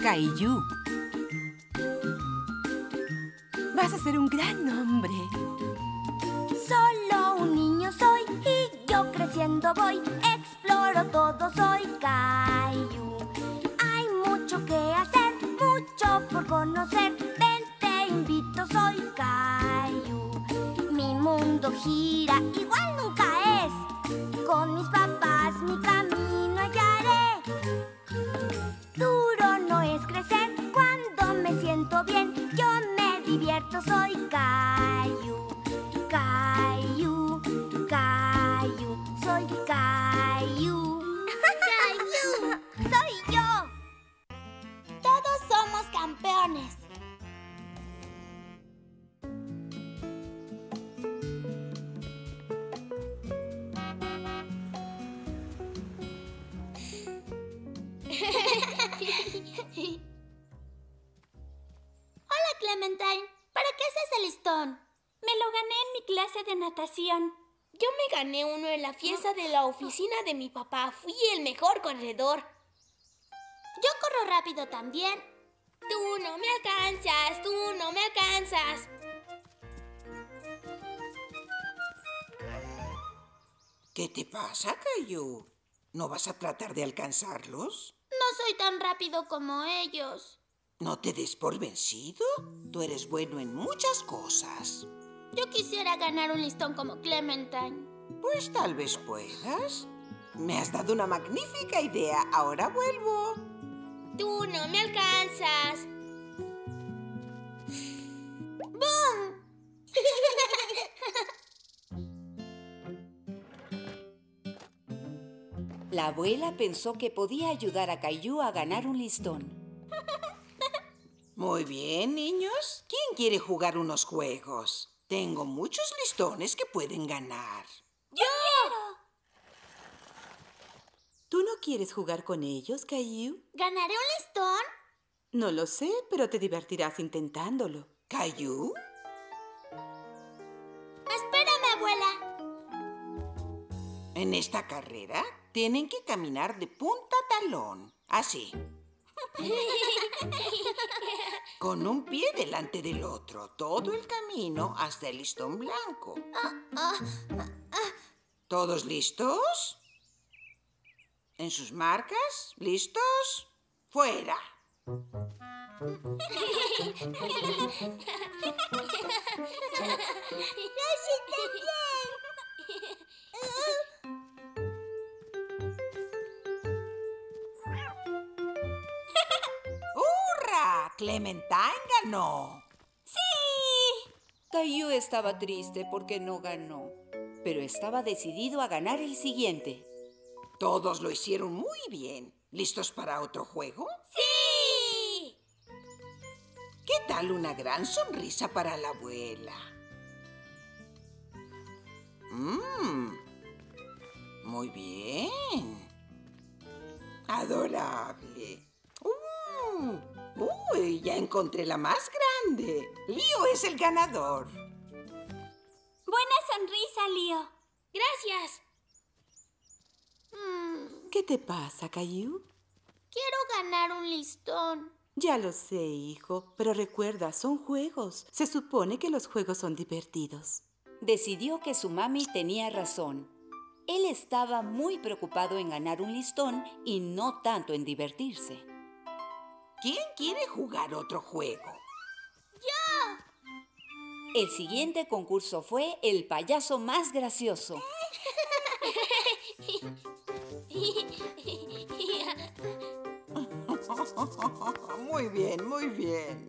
Caillou. Vas a ser un gran hombre. Solo un niño soy y yo creciendo voy. Exploro todo, soy Caillou. Hay mucho que hacer, mucho por conocer. Ven, te invito, soy Caillou. Mi mundo gira, igual nunca es. Con mis papás mi camino hallaré. Duro no es crecer, cuando me siento bien, yo me divierto, soy Caillou. Caillou, Caillou, soy Caillou. ¡Caillou! ¡Soy yo! Todos somos campeones. Hola, Clementine. ¿Para qué haces el listón? Me lo gané en mi clase de natación. Yo me gané uno en la fiesta de la oficina de mi papá. Fui el mejor corredor. Yo corro rápido también. Tú no me alcanzas, tú no me alcanzas. ¿Qué te pasa, Caillou? ¿No vas a tratar de alcanzarlos? No soy tan rápido como ellos. No te des por vencido. Tú eres bueno en muchas cosas. Yo quisiera ganar un listón como Clementine. Pues tal vez puedas. Me has dado una magnífica idea. Ahora vuelvo. Tú no me alcanzas. ¡Bum! La abuela pensó que podía ayudar a Caillou a ganar un listón. Muy bien, niños. ¿Quién quiere jugar unos juegos? Tengo muchos listones que pueden ganar. ¡Yo! ¿Tú no quieres jugar con ellos, Caillou? ¿Ganaré un listón? No lo sé, pero te divertirás intentándolo. ¿Caillou? Espérame, abuela. En esta carrera tienen que caminar de punta a talón. Así. Con un pie delante del otro. Todo el camino hasta el listón blanco. ¿Todos listos? ¿En sus marcas? ¿Listos? ¡Fuera! ¡Hurra! ¡Clementine ganó! Caillou estaba triste porque no ganó, pero estaba decidido a ganar el siguiente. Todos lo hicieron muy bien. ¿Listos para otro juego? ¡Sí! ¿Qué tal una gran sonrisa para la abuela? Muy bien. Adorable. ¡Uy! Ya encontré la más grande. Lío es el ganador. Buena sonrisa, Lío. Gracias. ¿Qué te pasa, Caillou? Quiero ganar un listón. Ya lo sé, hijo, pero recuerda, son juegos. Se supone que los juegos son divertidos. Decidió que su mami tenía razón. Él estaba muy preocupado en ganar un listón y no tanto en divertirse. ¿Quién quiere jugar otro juego? El siguiente concurso fue el payaso más gracioso. Muy bien, muy bien.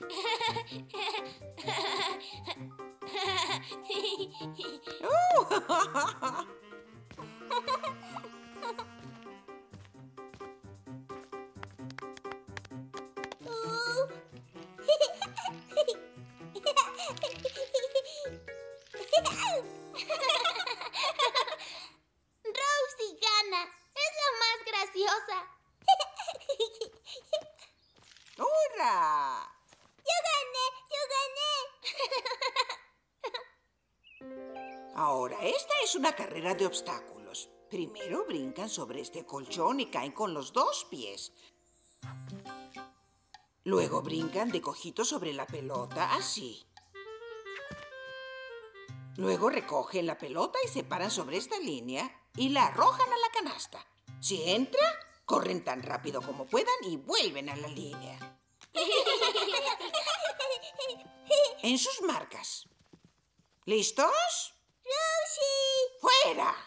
Rosie gana. Es la más graciosa. ¡Hurra! ¡Yo gané! Ahora, esta es una carrera de obstáculos. Primero brincan sobre este colchón y caen con los dos pies. Luego brincan de cojito sobre la pelota, así. Luego recogen la pelota y se paran sobre esta línea y la arrojan a la canasta. Si entra, corren tan rápido como puedan y vuelven a la línea. En sus marcas. ¿Listos? ¡Rosie! ¡Fuera!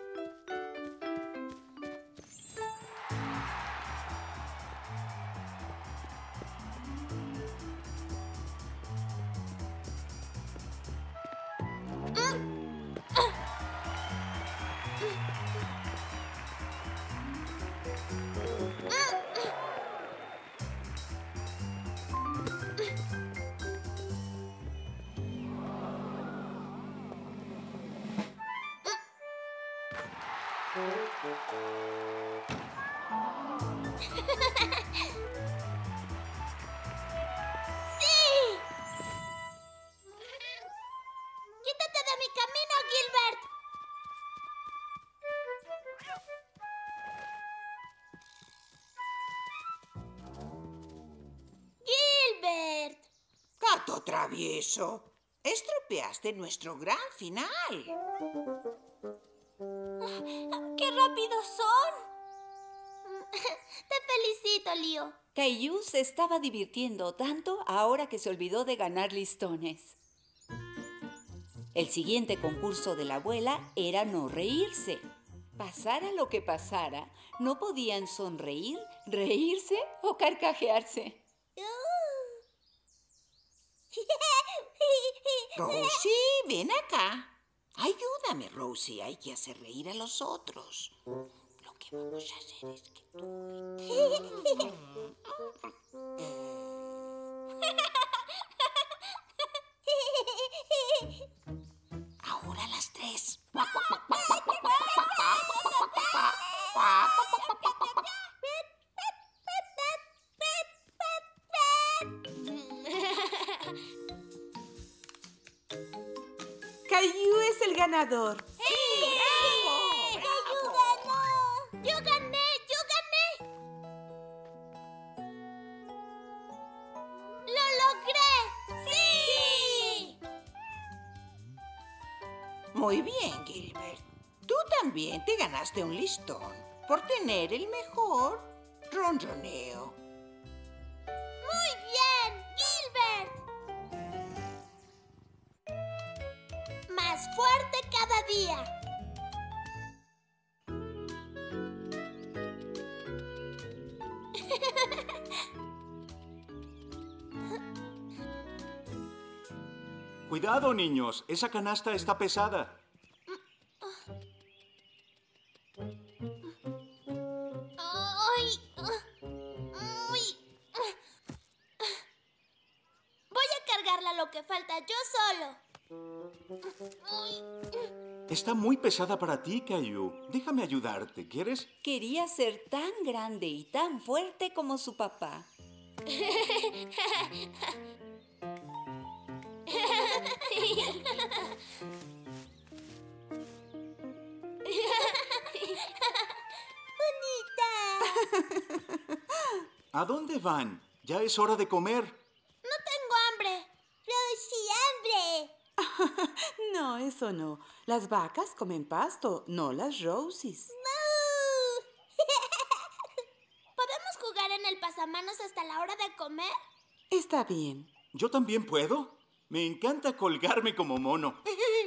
¡Quítate de mi camino, Gilbert! ¡Gilbert! Gato travieso, estropeaste nuestro gran final. ¡Qué rápidos son! Te felicito, Leo. Caillou se estaba divirtiendo tanto ahora que se olvidó de ganar listones. El siguiente concurso de la abuela era no reírse. Pasara lo que pasara, no podían sonreír, reírse o carcajearse. Rosie, ven acá. Ayúdame, Rosie. Hay que hacer reír a los otros. Lo que vamos a hacer es que tú... Ahora las tres. Caillou es el ganador. ¡Caillou ganó! ¡Yo gané! ¡Yo gané! ¡Lo logré! ¡Sí! Muy bien, Gilbert. Tú también te ganaste un listón por tener el mejor ronroneo. ¡Muy bien, Gilbert! Más fuerte cada día. Cuidado, niños. Esa canasta está pesada. Ay, voy a cargarla lo que falta yo solo. Está muy pesada para ti, Caillou. Déjame ayudarte, ¿quieres? Quería ser tan grande y tan fuerte como su papá. ¿A dónde van? Ya es hora de comer. No tengo hambre. Rosie, hambre. No, eso no. Las vacas comen pasto, no las Rosies. ¿Podemos jugar en el pasamanos hasta la hora de comer? Está bien. ¿Yo también puedo? Me encanta colgarme como mono.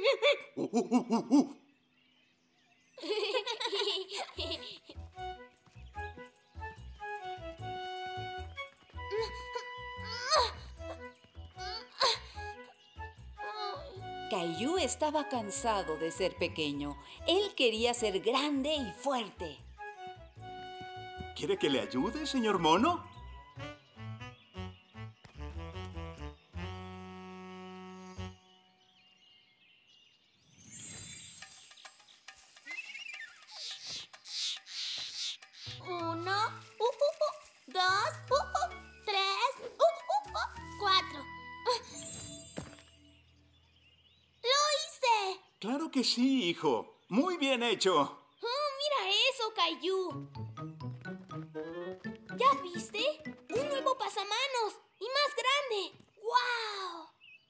Caillou estaba cansado de ser pequeño. Él quería ser grande y fuerte. ¿Quiere que le ayude, señor mono? Uno, dos, tres, cuatro. ¡Lo hice! Claro que sí, hijo. Muy bien hecho. Mira eso, Caillou. ¿Ya viste? Un nuevo pasamanos. grande! ¡Guau!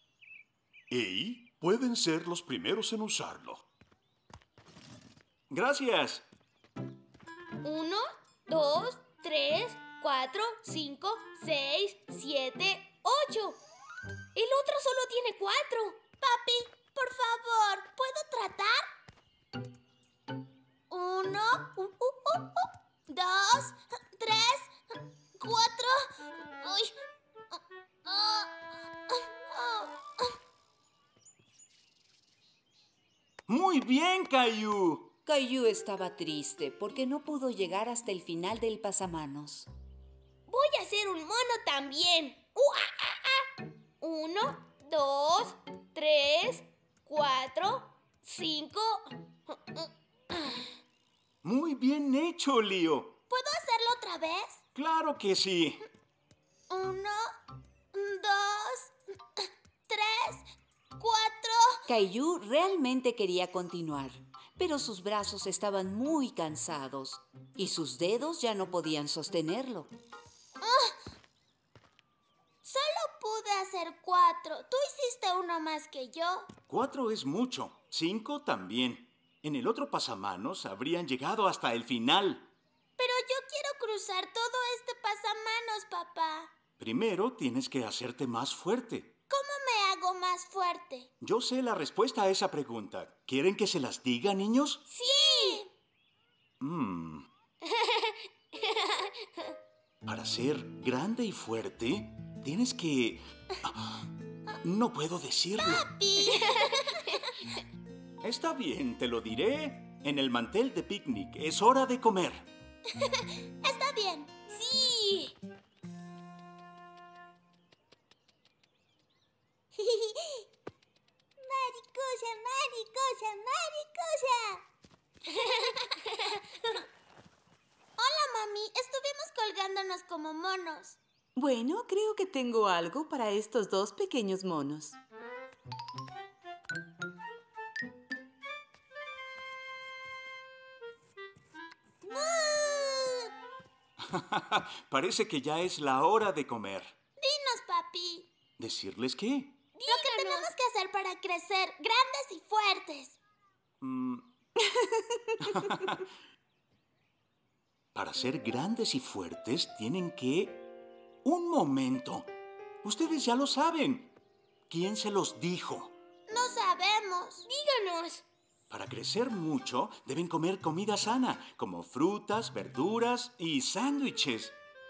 Y pueden ser los primeros en usarlo. Gracias. 1, 2, 3, 4, 5, 6, 7, 8. El otro solo tiene 4. Papi, por favor, ¿puedo tratar? 1, 2, 3, 4. Uy. Muy bien, Caillou. Caillou estaba triste porque no pudo llegar hasta el final del pasamanos. Voy a hacer un mono también. 1, 2, 3, 4, 5. Muy bien hecho, Leo. ¿Puedo hacerlo otra vez? Claro que sí. 1, 2, 3, 4. Caillou realmente quería continuar, pero sus brazos estaban muy cansados y sus dedos ya no podían sostenerlo. Solo pude hacer 4. Tú hiciste uno más que yo. 4 es mucho. 5 también. En el otro pasamanos habrían llegado hasta el final. Pero yo quiero cruzar todo este pasamanos, papá. Primero tienes que hacerte más fuerte. ¿Cómo me hago más fuerte? Yo sé la respuesta a esa pregunta. ¿Quieren que se las diga, niños? ¡Sí! Para ser grande y fuerte, tienes que... No puedo decirlo. ¡Papi! Está bien, te lo diré. En el mantel de picnic es hora de comer. Está bien. ¡Sí! Maricusa, maricusa, maricusa. Hola, mami. Estuvimos colgándonos como monos. Bueno, creo que tengo algo para estos dos pequeños monos. Parece que ya es la hora de comer. Dinos, papi. ¿Decirles qué? Lo que tenemos que hacer para crecer grandes y fuertes. Para ser grandes y fuertes tienen que... ¡Un momento! Ustedes ya lo saben. ¿Quién se los dijo? No sabemos. Díganos. Para crecer mucho, deben comer comida sana, como frutas, verduras y sándwiches.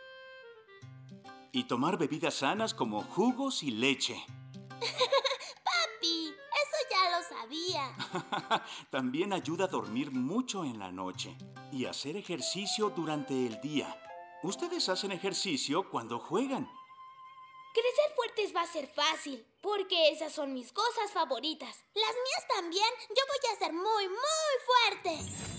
Y tomar bebidas sanas como jugos y leche. Papi, eso ya lo sabía. También ayuda a dormir mucho en la noche y hacer ejercicio durante el día. Ustedes hacen ejercicio cuando juegan. Crecer fuertes va a ser fácil, porque esas son mis cosas favoritas. Las mías también. Yo voy a ser muy, muy fuerte.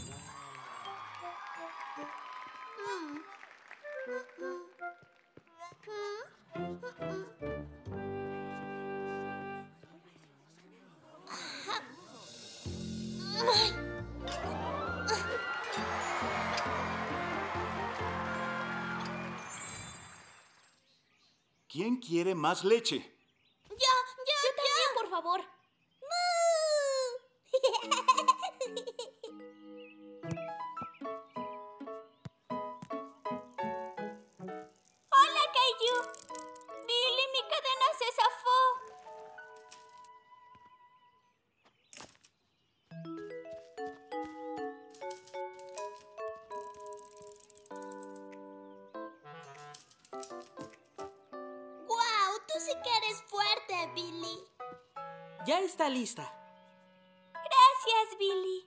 ¿Quién quiere más leche? Yo también, por favor. Hola, Caillou. Billy, mi cadena se zafó. ¡Guau! Tú sí que eres fuerte, Billy. Ya está lista. Gracias, Billy.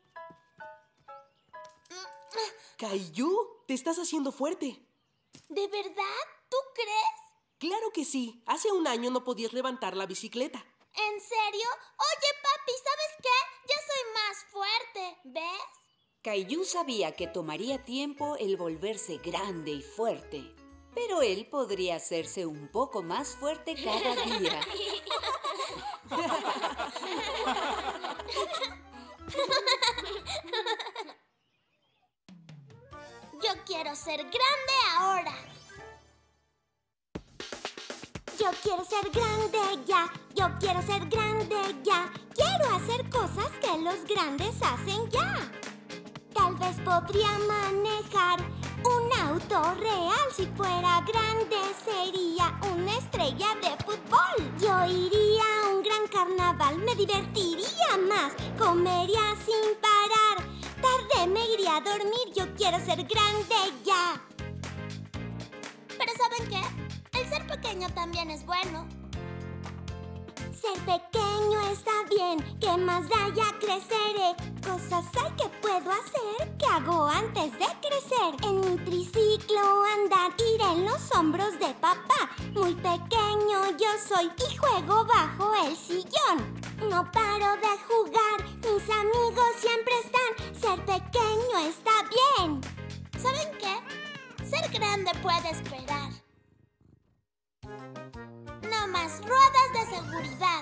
Caillou, te estás haciendo fuerte. ¿De verdad? ¿Tú crees? Claro que sí. Hace un año no podías levantar la bicicleta. ¿En serio? Oye, papi, ¿sabes qué? Ya soy más fuerte, ¿ves? Caillou sabía que tomaría tiempo el volverse grande y fuerte, pero él podría hacerse un poco más fuerte cada día. Yo quiero ser grande ahora. Yo Yo quiero ser grande ya, yo quiero ser grande ya. Quiero hacer cosas que los grandes hacen ya. Tal vez podría manejar un auto real. Si fuera grande sería una estrella de fútbol. Yo iría a un gran carnaval, me divertiría más. Comería sin parar, tarde me iría a dormir. Yo quiero ser grande ya. Pero ¿saben qué? El ser pequeño también es bueno. Ser pequeño está bien, ¿qué más da? Ya creceré. Cosas hay que puedo hacer, ¿qué hago antes de crecer? En mi triciclo andar, iré en los hombros de papá. Muy pequeño yo soy y juego bajo el sillón. No paro de jugar, mis amigos siempre están. Ser pequeño está bien. ¿Saben qué? Ser grande puede esperar. No más ruedas de seguridad.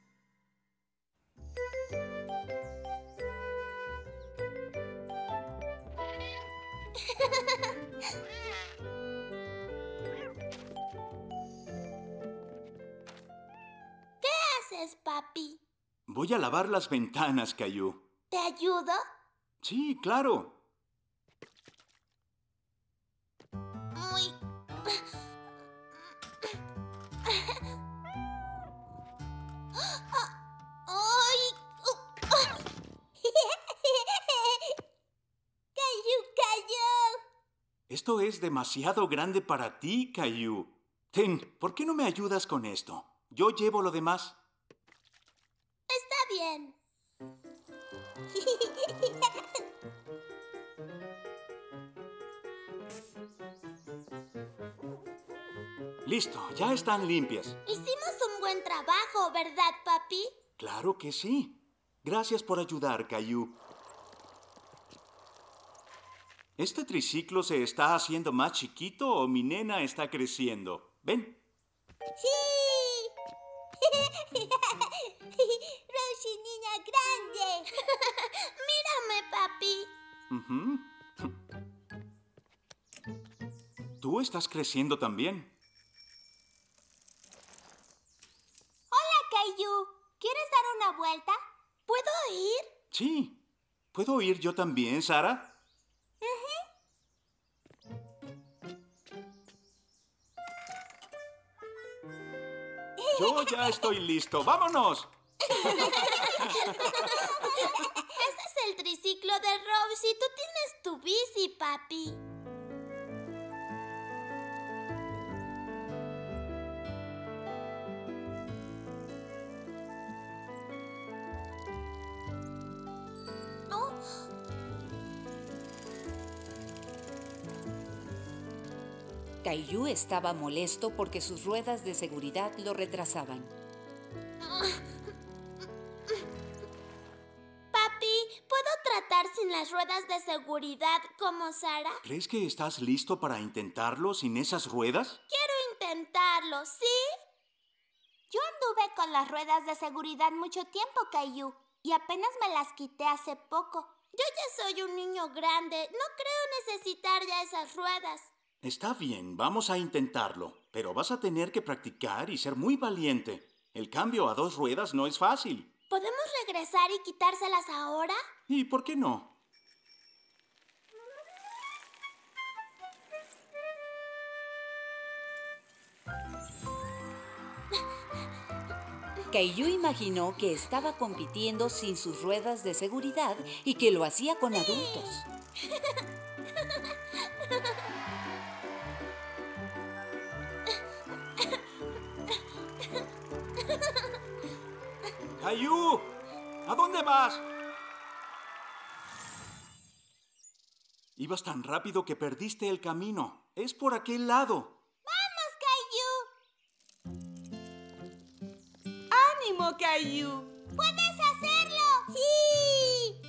¿Qué haces, papi? Voy a lavar las ventanas, Caillou. ¿Te ayudo? Sí, claro. Muy... ¡Ay! ¡Caillou! Esto es demasiado grande para ti, Caillou. Ten, ¿por qué no me ayudas con esto? Yo llevo lo demás. Está bien. Listo, ya están limpias. Hicimos un buen trabajo, ¿verdad, papi? Claro que sí. Gracias por ayudar, Caillou. ¿Este triciclo se está haciendo más chiquito o mi nena está creciendo? Ven. ¡Sí! ¡Rosie, niña grande! Mírame, papi. Ujú. Tú estás creciendo también. Hola, Caillou. ¿Quieres dar una vuelta? ¿Puedo ir? Sí. ¿Puedo ir yo también, Sara? Yo ya estoy listo. ¡Vámonos! Ese es el triciclo de Rosie. Tú tienes tu bici, papi. Oh. Caillou estaba molesto porque sus ruedas de seguridad lo retrasaban. Papi, ¿puedo tratar sin las ruedas de seguridad como Sara? ¿Crees que estás listo para intentarlo sin esas ruedas? Quiero intentarlo, ¿sí? Yo anduve con las ruedas de seguridad mucho tiempo, Caillou, y apenas me las quité hace poco. Yo ya soy un niño grande. No creo necesitar ya esas ruedas. Está bien, vamos a intentarlo, pero vas a tener que practicar y ser muy valiente. El cambio a 2 ruedas no es fácil. ¿Podemos regresar y quitárselas ahora? ¿Y por qué no? Caillou imaginó que estaba compitiendo sin sus ruedas de seguridad y que lo hacía con adultos. ¡Caillou! ¿A dónde vas? Ibas tan rápido que perdiste el camino. Es por aquel lado. ¡Ánimo, Caillou! ¡Puedes hacerlo! ¡Sí!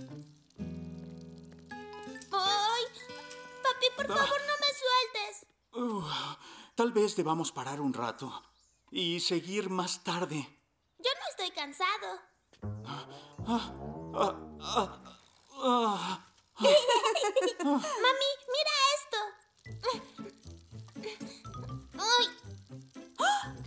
¡Ay! Papi, por favor, no me sueltes. Tal vez debamos parar un rato y seguir más tarde. Yo no estoy cansado. Mami, mira esto. ¡Ay!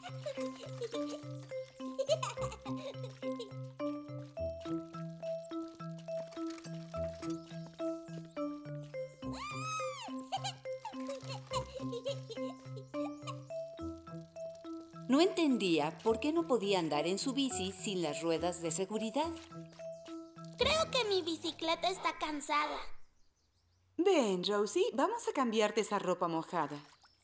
No entendía por qué no podía andar en su bici sin las ruedas de seguridad. Creo que mi bicicleta está cansada. Ven, Rosie, vamos a cambiarte esa ropa mojada.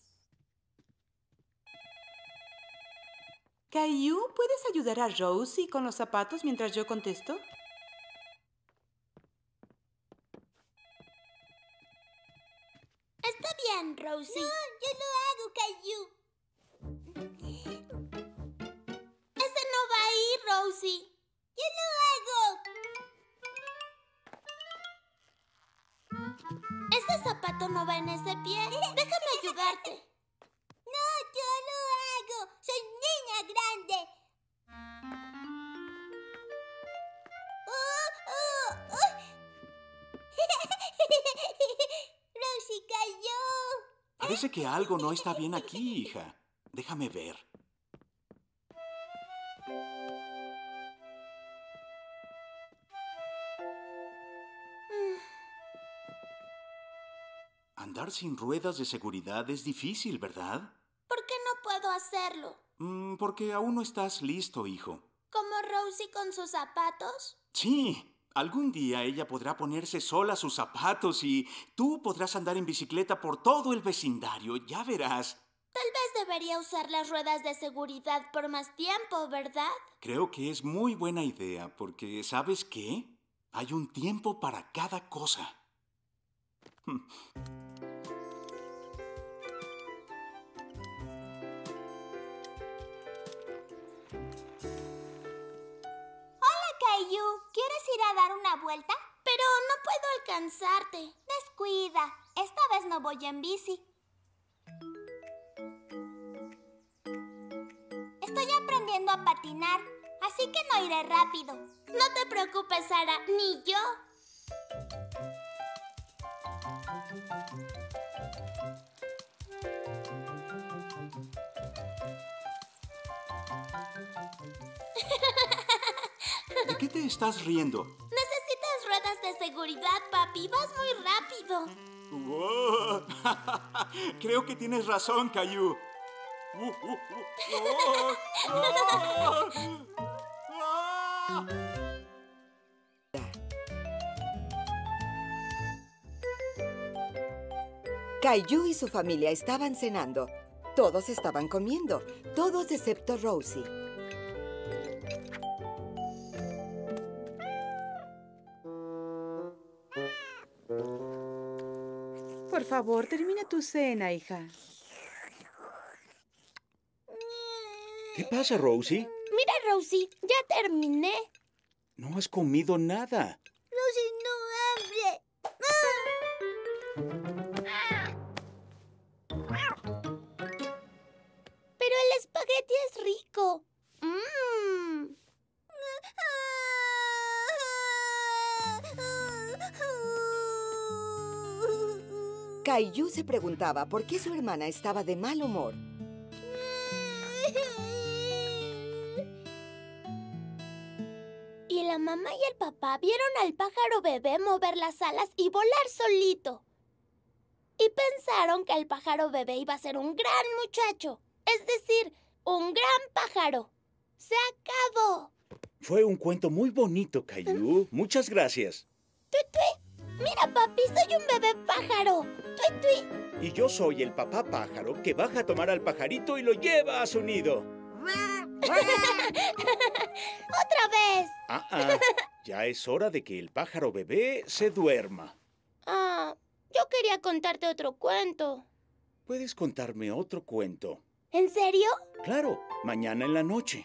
Caillou, ¿puedes ayudar a Rosie con los zapatos mientras yo contesto? Está bien, Rosie. No, yo lo hago, Caillou. Ese no va a ir, Rosie. ¡Yo lo hago! Ese zapato no va en ese pie. Déjame ayudarte. No, yo lo hago. Soy niña grande. Rosie cayó. Parece que algo no está bien aquí, hija. Déjame ver. Andar sin ruedas de seguridad es difícil, ¿verdad? ¿Por qué no puedo hacerlo? Porque aún no estás listo, hijo. ¿Como Rosie con sus zapatos? Sí, algún día ella podrá ponerse sola sus zapatos y tú podrás andar en bicicleta por todo el vecindario. Ya verás. Tal vez debería usar las ruedas de seguridad por más tiempo, ¿verdad? Creo que es muy buena idea porque, ¿sabes qué? Hay un tiempo para cada cosa. Hola, Caillou. ¿Quieres ir a dar una vuelta? Pero no puedo alcanzarte. Descuida. Esta vez no voy en bici. Estoy aprendiendo a patinar, así que no iré rápido. No te preocupes, Sara, ni yo. ¿De qué te estás riendo? Necesitas ruedas de seguridad, papi. Vas muy rápido. ¡Wow! Creo que tienes razón, Caillou. Caillou y su familia estaban cenando. Todos estaban comiendo, todos excepto Rosie. Por favor, termina tu cena, hija. ¿Qué pasa, Rosie? Mira, Rosie, ya terminé. No has comido nada. Rosie no hambre. Pero el espagueti es rico. Caillou se preguntaba por qué su hermana estaba de mal humor. Y la mamá y el papá vieron al pájaro bebé mover las alas y volar solito. Y pensaron que el pájaro bebé iba a ser un gran muchacho. Es decir, un gran pájaro. ¡Se acabó! Fue un cuento muy bonito, Caillou. Muchas gracias. ¡Tui, tui! Mira, papi, soy un bebé pájaro. ¡Tui, tui! Y yo soy el papá pájaro que baja a tomar al pajarito y lo lleva a su nido. ¡Otra vez! Ya es hora de que el pájaro bebé se duerma. Yo quería contarte otro cuento. ¿Puedes contarme otro cuento? ¿En serio? Claro, mañana en la noche.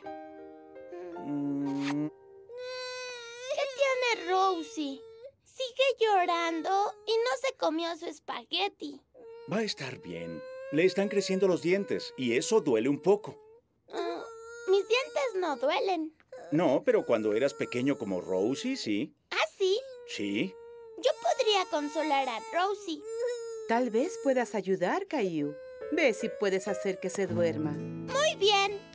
¿Qué tiene Rosie? Sigue llorando y no se comió su espagueti. Va a estar bien. Le están creciendo los dientes y eso duele un poco. Mis dientes no duelen. No, pero cuando eras pequeño como Rosie, sí. ¿Ah, sí? Sí. Yo podría consolar a Rosie. Tal vez puedas ayudar, Caillou. Ve si puedes hacer que se duerma. Muy bien.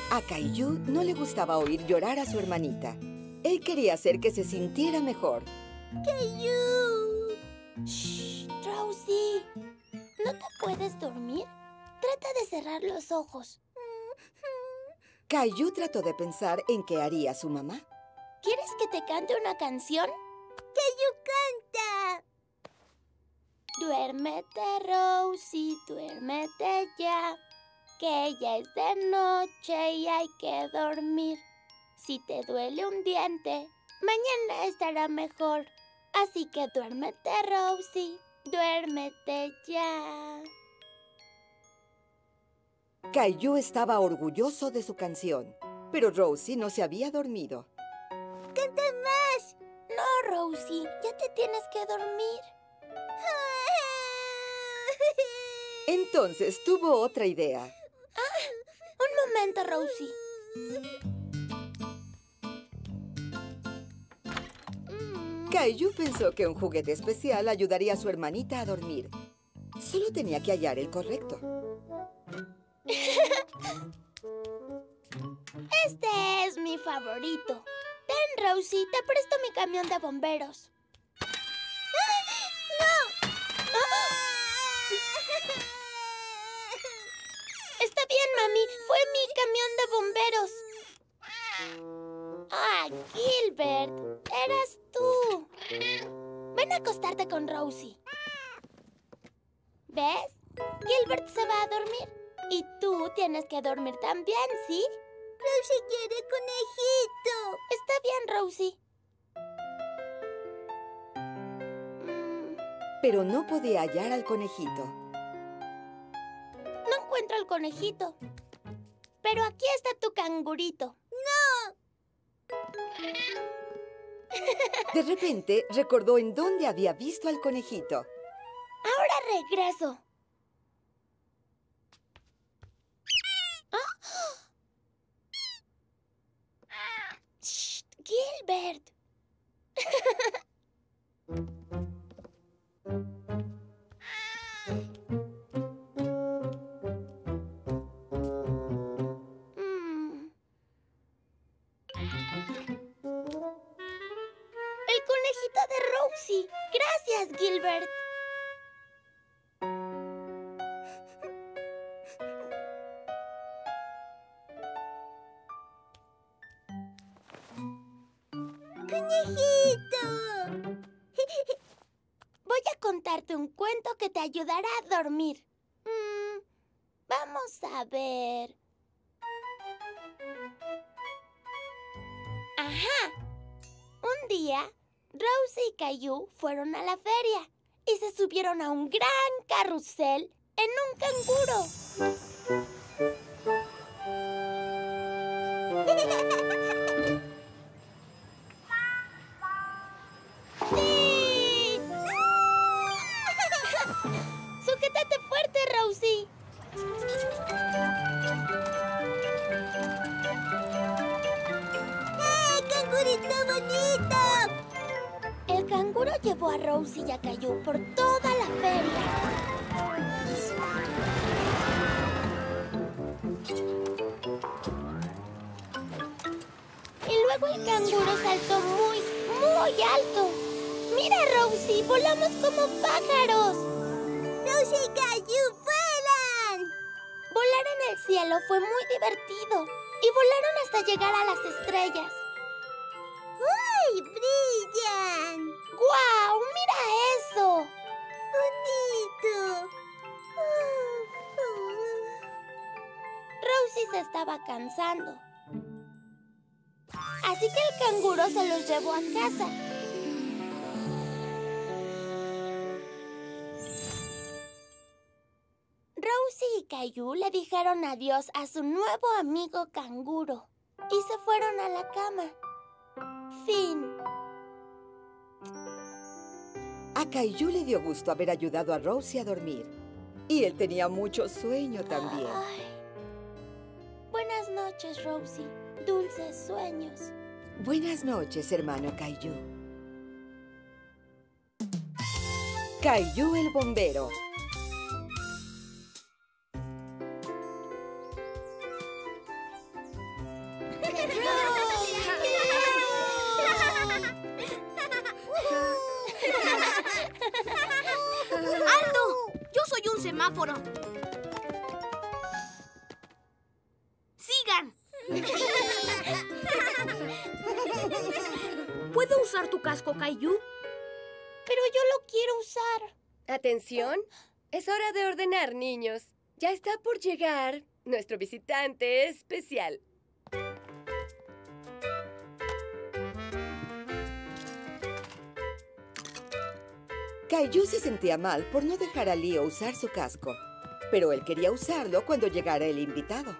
A Caillou no le gustaba oír llorar a su hermanita. Él quería hacer que se sintiera mejor. ¡Caillou! ¡Shh! Rosie, ¿no te puedes dormir? Trata de cerrar los ojos. Caillou trató de pensar en qué haría su mamá. ¿Quieres que te cante una canción? ¡Caillou canta! Duérmete, Rosie, duérmete ya, que ya es de noche y hay que dormir. Si te duele un diente, mañana estará mejor. Así que duérmete, Rosie, duérmete ya. Caillou estaba orgulloso de su canción, pero Rosie no se había dormido. ¡Canta más! No, Rosie, ya te tienes que dormir. Entonces tuvo otra idea. Un momento, Rosie. Caillou pensó que un juguete especial ayudaría a su hermanita a dormir. Solo tenía que hallar el correcto. Este es mi favorito. Ten, Rosie, te presto mi camión de bomberos. ¡No! Está bien, mami. Fue mi camión de bomberos. ¡Ah, Gilbert! ¡Eras tú! Ven a acostarte con Rosie. ¿Ves? Gilbert se va a dormir. Y tú tienes que dormir también, ¿sí? Rosie quiere conejito. Está bien, Rosie. Pero no podía hallar al conejito. No encuentro al conejito. Pero aquí está tu cangurito. ¡No! De repente recordó en dónde había visto al conejito. Ahora regreso. ¡Shh! ¡Gilbert! ¡El conejito de Rosie! ¡Gracias, Gilbert! ¡Conejito! Voy a contarte un cuento que te ayudará a dormir. Vamos a ver. ¡Ajá! Un día, Rosie y Caillou fueron a la feria y se subieron a un gran carrusel en un canguro. ¡Sí! ¡Sujétate fuerte, Rosie! ¡Cangurito bonito! El canguro llevó a Rosie y a Caillou por toda la feria. Y luego el canguro saltó muy, muy alto. ¡Mira, Rosie! ¡Volamos como pájaros! ¡Rosie y Caillou vuelan! Volar en el cielo fue muy divertido. Y volaron hasta llegar a las estrellas. ¡Uy! ¡Brillan! ¡Guau! ¡Mira eso! ¡Bonito! Rosie se estaba cansando. Así que el canguro se los llevó a casa. Rosie y Caillou le dijeron adiós a su nuevo amigo canguro y se fueron a la cama. Fin. A Caillou le dio gusto haber ayudado a Rosie a dormir. Y él tenía mucho sueño también. Ay. Buenas noches, Rosie. Dulces sueños. Buenas noches, hermano Caillou. Caillou el bombero. ¡Alto! Yo soy un semáforo. ¡Sigan! ¿Puedo usar tu casco, Caillou? Pero yo lo quiero usar. Atención, es hora de ordenar, niños. Ya está por llegar nuestro visitante especial. Caillou se sentía mal por no dejar a Leo usar su casco, pero él quería usarlo cuando llegara el invitado.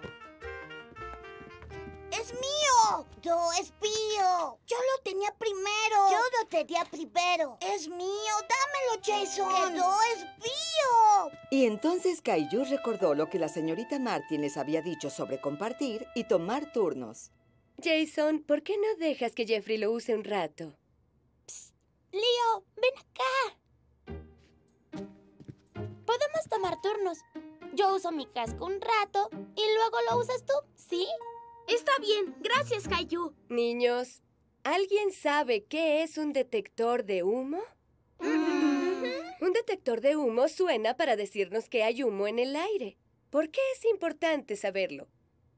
¡Es mío! ¡Yo es mío! ¡Yo lo tenía primero! ¡Yo lo tenía primero! ¡Es mío! ¡Dámelo, Jason! ¡Que no es mío! Y entonces Caillou recordó lo que la señorita Martin les había dicho sobre compartir y tomar turnos. Jason, ¿por qué no dejas que Jeffrey lo use un rato? Leo, ven acá. Podemos tomar turnos. Yo uso mi casco un rato y luego lo usas tú, ¿sí? Está bien. Gracias, Caillou. Niños, ¿alguien sabe qué es un detector de humo? Un detector de humo suena para decirnos que hay humo en el aire. ¿Por qué es importante saberlo?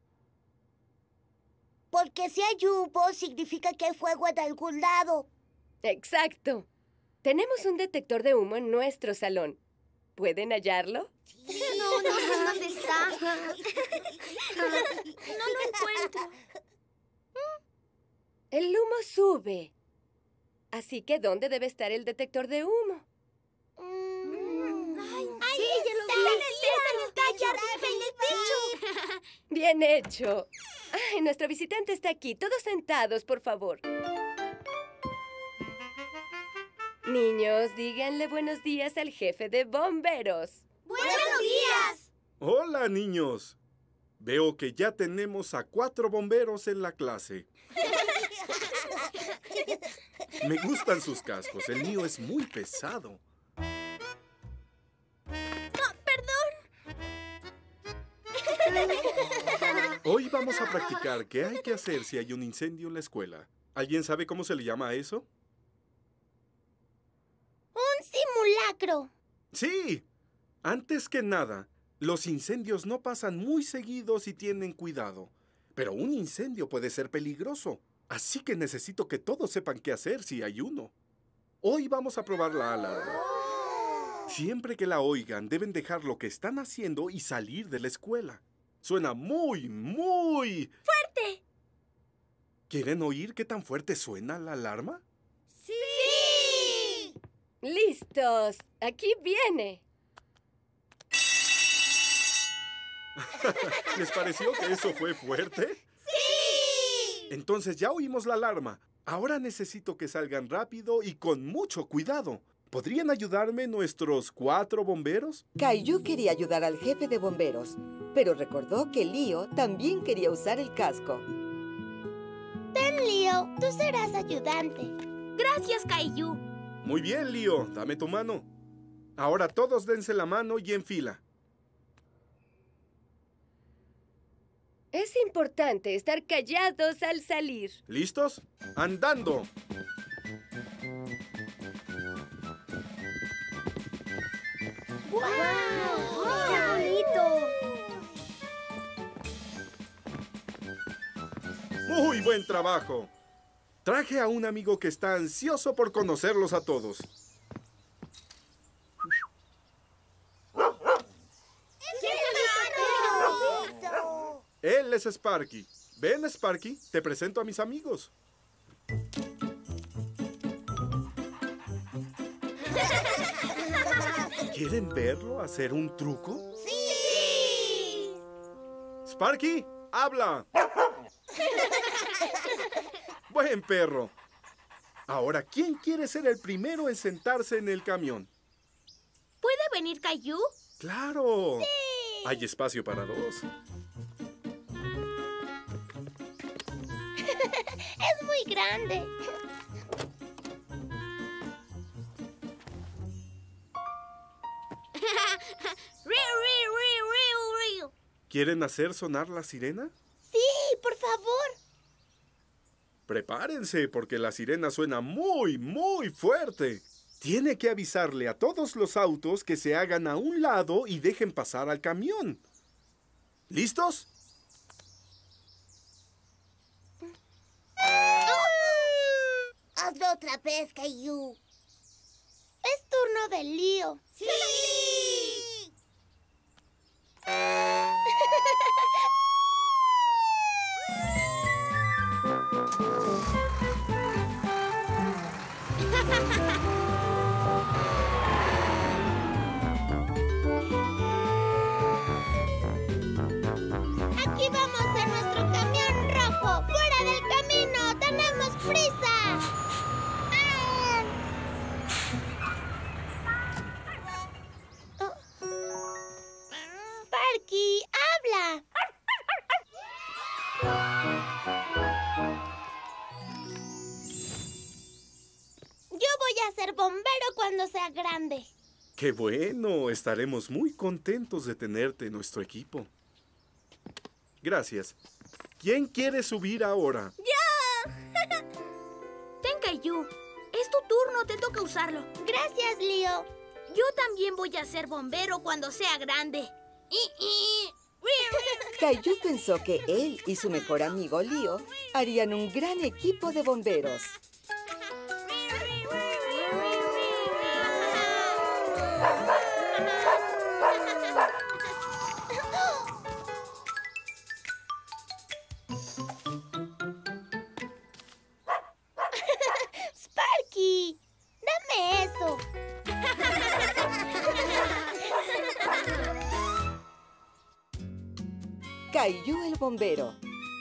Porque si hay humo, significa que hay fuego en algún lado. Exacto. Tenemos un detector de humo en nuestro salón. ¿Pueden hallarlo? No sé dónde está. No lo encuentro. El humo sube. Así que, ¿dónde debe estar el detector de humo? Sí, ya lo vi. Está allá arriba en el techo. Bien hecho. Ay, nuestro visitante está aquí. Todos sentados, por favor. Niños, díganle buenos días al jefe de bomberos. ¡Buenos días! Hola, niños. Veo que ya tenemos a 4 bomberos en la clase. Me gustan sus cascos. El mío es muy pesado. Hoy vamos a practicar qué hay que hacer si hay un incendio en la escuela. ¿Alguien sabe cómo se le llama a eso? ¡Un simulacro! ¡Sí! Antes que nada, los incendios no pasan muy seguido si tienen cuidado. Pero un incendio puede ser peligroso. Así que necesito que todos sepan qué hacer si hay uno. Hoy vamos a probar la alarma. Siempre que la oigan, deben dejar lo que están haciendo y salir de la escuela. Suena muy, muy... ¡fuerte! ¿Quieren oír qué tan fuerte suena la alarma? ¡Sí! ¡Listos! ¡Aquí viene! ¿Les pareció que eso fue fuerte? ¡Sí! Entonces ya oímos la alarma. Ahora necesito que salgan rápido y con mucho cuidado. ¿Podrían ayudarme nuestros 4 bomberos? Caillou quería ayudar al jefe de bomberos, pero recordó que Leo también quería usar el casco. Ten, Leo, tú serás ayudante. Gracias, Caillou. Muy bien, Leo. Dame tu mano. Ahora todos dense la mano y en fila. Es importante estar callados al salir. ¿Listos? ¡Andando! ¡Guau! ¡Qué bonito! ¡Muy buen trabajo! Traje a un amigo que está ansioso por conocerlos a todos. Él es Sparky. Ven, Sparky, te presento a mis amigos. ¿Quieren verlo hacer un truco? ¡Sí! Sparky, habla. Buen perro. Ahora, ¿quién quiere ser el primero en sentarse en el camión? ¿Puede venir Caillou? ¡Claro! ¡Sí! Hay espacio para 2. Es muy grande. ¿Quieren hacer sonar la sirena? Sí, por favor. Prepárense, porque la sirena suena muy, muy fuerte. Tiene que avisarle a todos los autos que se hagan a un lado y dejen pasar al camión. ¿Listos? Hazlo otra vez, Caillou. Es turno de Leo. ¡Sí! Aquí vamos en nuestro camión rojo. ¡Fuera del camino! ¡Tenemos prisa! Sparky, habla. Yo voy a ser bombero cuando sea grande. ¡Qué bueno! Estaremos muy contentos de tenerte en nuestro equipo. Gracias. ¿Quién quiere subir ahora? ¡Yo! Ten, Caillou. Es tu turno, te toca usarlo. Gracias, Leo. Yo también voy a ser bombero cuando sea grande. Caillou pensó que él y su mejor amigo Leo harían un gran equipo de bomberos. Sparky, dame eso. Caillou el bombero.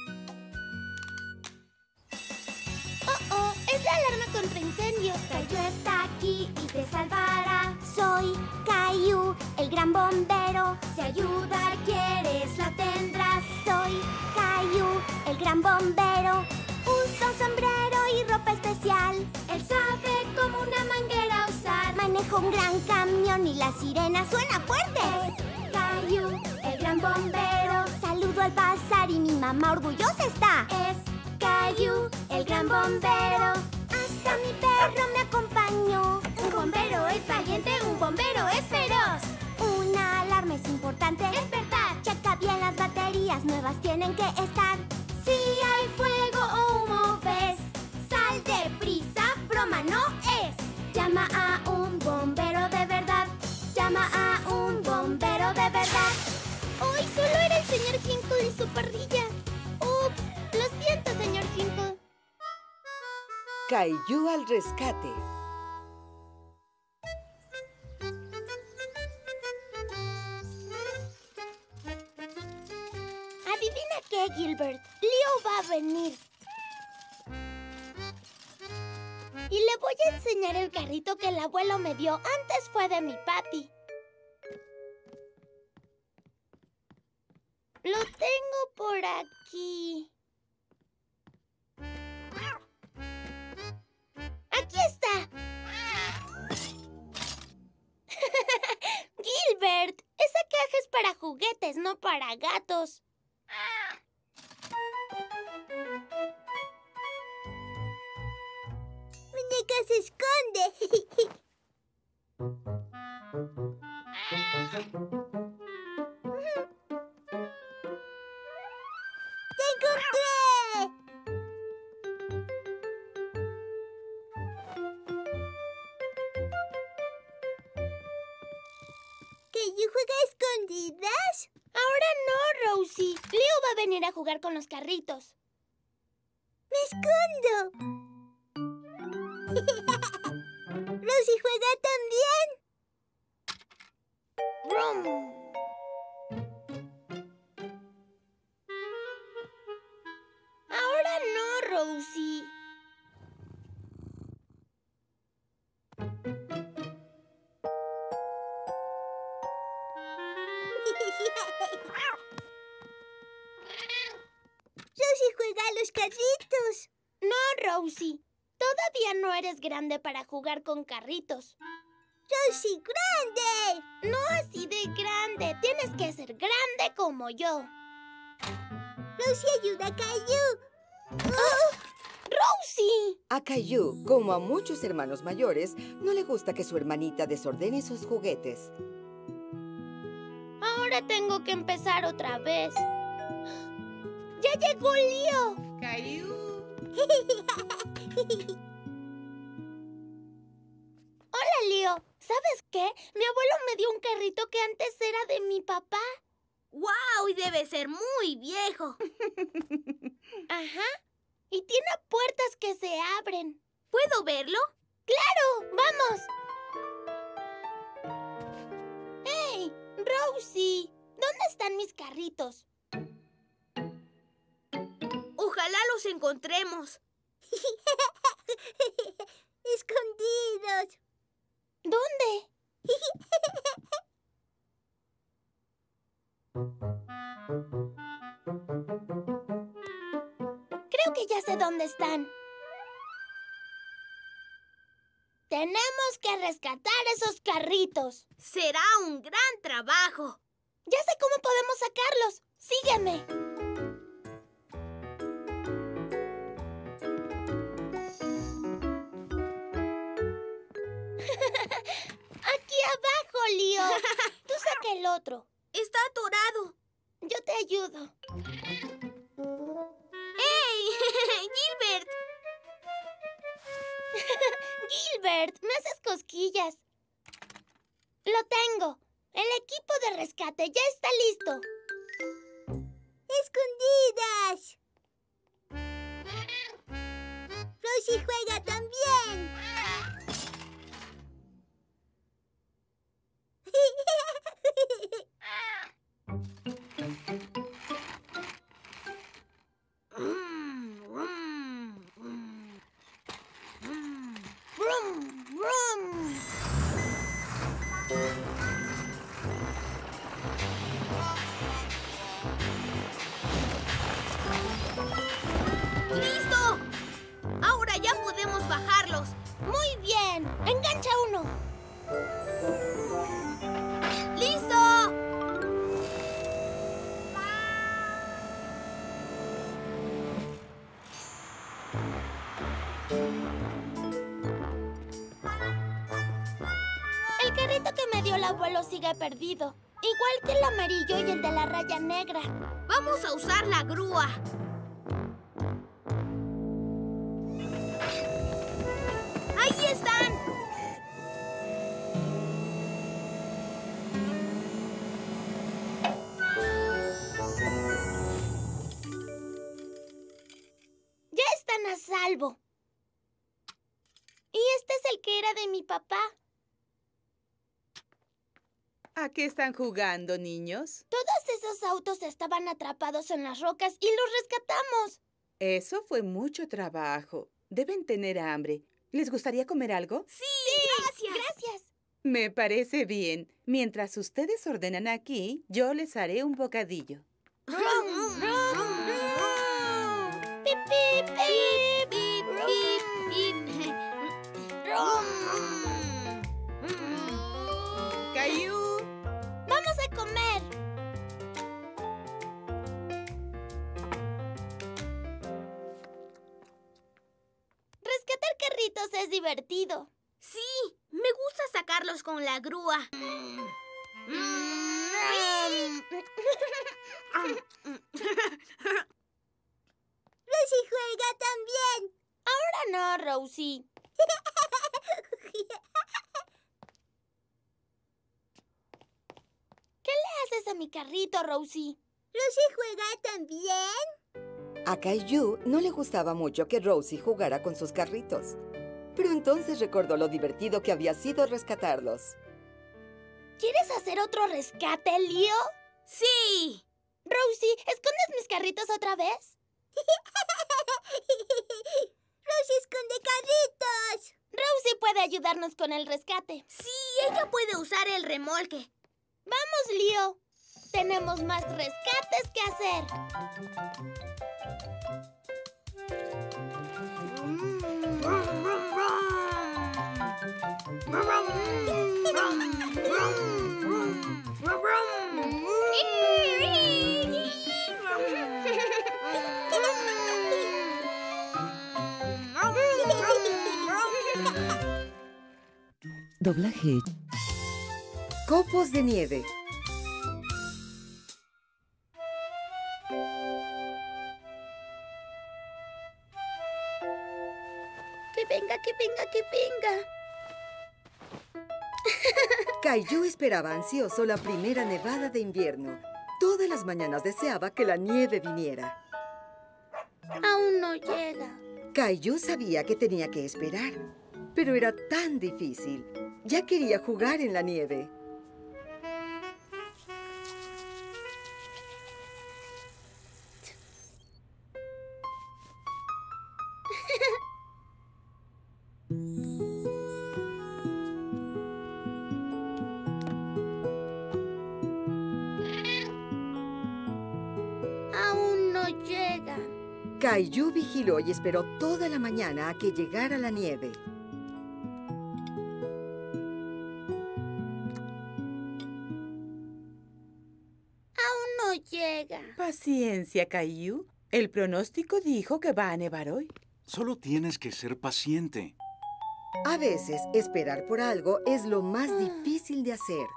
Oh, es la alarma contra incendios. Caillou está aquí y te salvará. Soy Caillou, el gran bombero. Si ayudar quieres, la tendrás. Soy Caillou, el gran bombero. Usa un sombrero y ropa especial. Él sabe cómo una manguera usar. Manejo un gran camión y la sirena suena fuerte. Es Caillou, el gran bombero. Saludo al pasar y mi mamá orgullosa está. Es Caillou, el gran bombero. Hasta mi perro me acompañó. Un bombero es valiente, un bombero es feroz. Una alarma es importante, es verdad. Checa bien las baterías, nuevas tienen que estar. Si hay fuego o humo ves, sal deprisa, broma no es. Llama a un bombero de verdad. Llama a un bombero de verdad. Hoy solo era el señor Hinkle y su parrilla. Ups, lo siento, señor Hinkle. Caillou al rescate. Adivina qué, Gilbert. Leo va a venir. Y le voy a enseñar el carrito que el abuelo me dio. Antes fue de mi papi. Lo tengo por aquí. ¡Aquí está! Gilbert, esa caja es para juguetes, no para gatos. ¡Muñeca se esconde! ¡Te encontré! ¿Caillou juega a escondidas? Ahora no, Rosie. Leo va a venir a jugar con los carritos. ¡Me escondo! ¡Rosie juega también! ¡Brum! Ahora no, Rosie. Rosie juega a los carritos. No, Rosie. Todavía no eres grande para jugar con carritos. ¡Rosie, grande! No así de grande. Tienes que ser grande como yo. Rosie ayuda a Caillou. ¡Oh! ¡Rosie! A Caillou, como a muchos hermanos mayores, no le gusta que su hermanita desordene sus juguetes. Ahora tengo que empezar otra vez. ¡Ya llegó Leo! Caillou. Hola, Leo. ¿Sabes qué? Mi abuelo me dio un carrito que antes era de mi papá. ¡Wow! Y debe ser muy viejo. Ajá. Y tiene puertas que se abren. ¿Puedo verlo? ¡Claro! ¡Vamos! ¡Hey! Rosie, ¿dónde están mis carritos? Ojalá los encontremos. Escondidos. ¿Dónde? Creo que ya sé dónde están. Tenemos que rescatar esos carritos. Será un gran trabajo. Ya sé cómo podemos sacarlos. Sígueme. Aquí abajo, Leo. Tú saca el otro. Está atorado. Yo te ayudo. ¡Hey! ¡Gilbert! Gilbert, me haces cosquillas. Lo tengo. El equipo de rescate ya está listo. ¡Escondidas! Rosie juega también. ¡Brum, brum! ¡Listo! Ahora ya podemos bajarlos. Muy bien. Engancha uno. ¡Listo! El carrito que me dio el abuelo sigue perdido. Igual que el amarillo y el de la raya negra. Vamos a usar la grúa. ¡Ahí están! Ya están a salvo. Y este es el que era de mi papá. ¿A qué están jugando, niños? Todos esos autos estaban atrapados en las rocas y los rescatamos. Eso fue mucho trabajo. Deben tener hambre. ¿Les gustaría comer algo? ¡Sí! ¡Gracias! Gracias. Me parece bien. Mientras ustedes ordenan aquí, yo les haré un bocadillo. ¡Rum, rum, rum! ¡Pip, pip, pip! ¡Pip, pip, pip! ¡Rum! ¡Caillou! ¡Vamos a comer! Rescatar carritos es divertido. Sí, me gusta sacarlos con la grúa. Rosie juega también. Ahora no, Rosie. ¿Qué le haces a mi carrito, Rosie? ¿Rosie juega también? A Caillou no le gustaba mucho que Rosie jugara con sus carritos. Pero entonces recordó lo divertido que había sido rescatarlos. ¿Quieres hacer otro rescate, Leo? ¡Sí! Rosie, ¿escondes mis carritos otra vez? ¡Rosie esconde carritos! Rosie puede ayudarnos con el rescate. Sí, ella puede usar el remolque. ¡Vamos, Leo! Tenemos más rescates que hacer. Doblaje. Copos de nieve. Que venga, que venga, que venga. Caillou esperaba ansioso la primera nevada de invierno. Todas las mañanas deseaba que la nieve viniera. Aún no llega. Caillou sabía que tenía que esperar, pero era tan difícil. Ya quería jugar en la nieve. Aún no llega. Caillou vigiló y esperó toda la mañana a que llegara la nieve. Aún no llega. Paciencia, Caillou. El pronóstico dijo que va a nevar hoy. Solo tienes que ser paciente. A veces, esperar por algo es lo más difícil de hacer.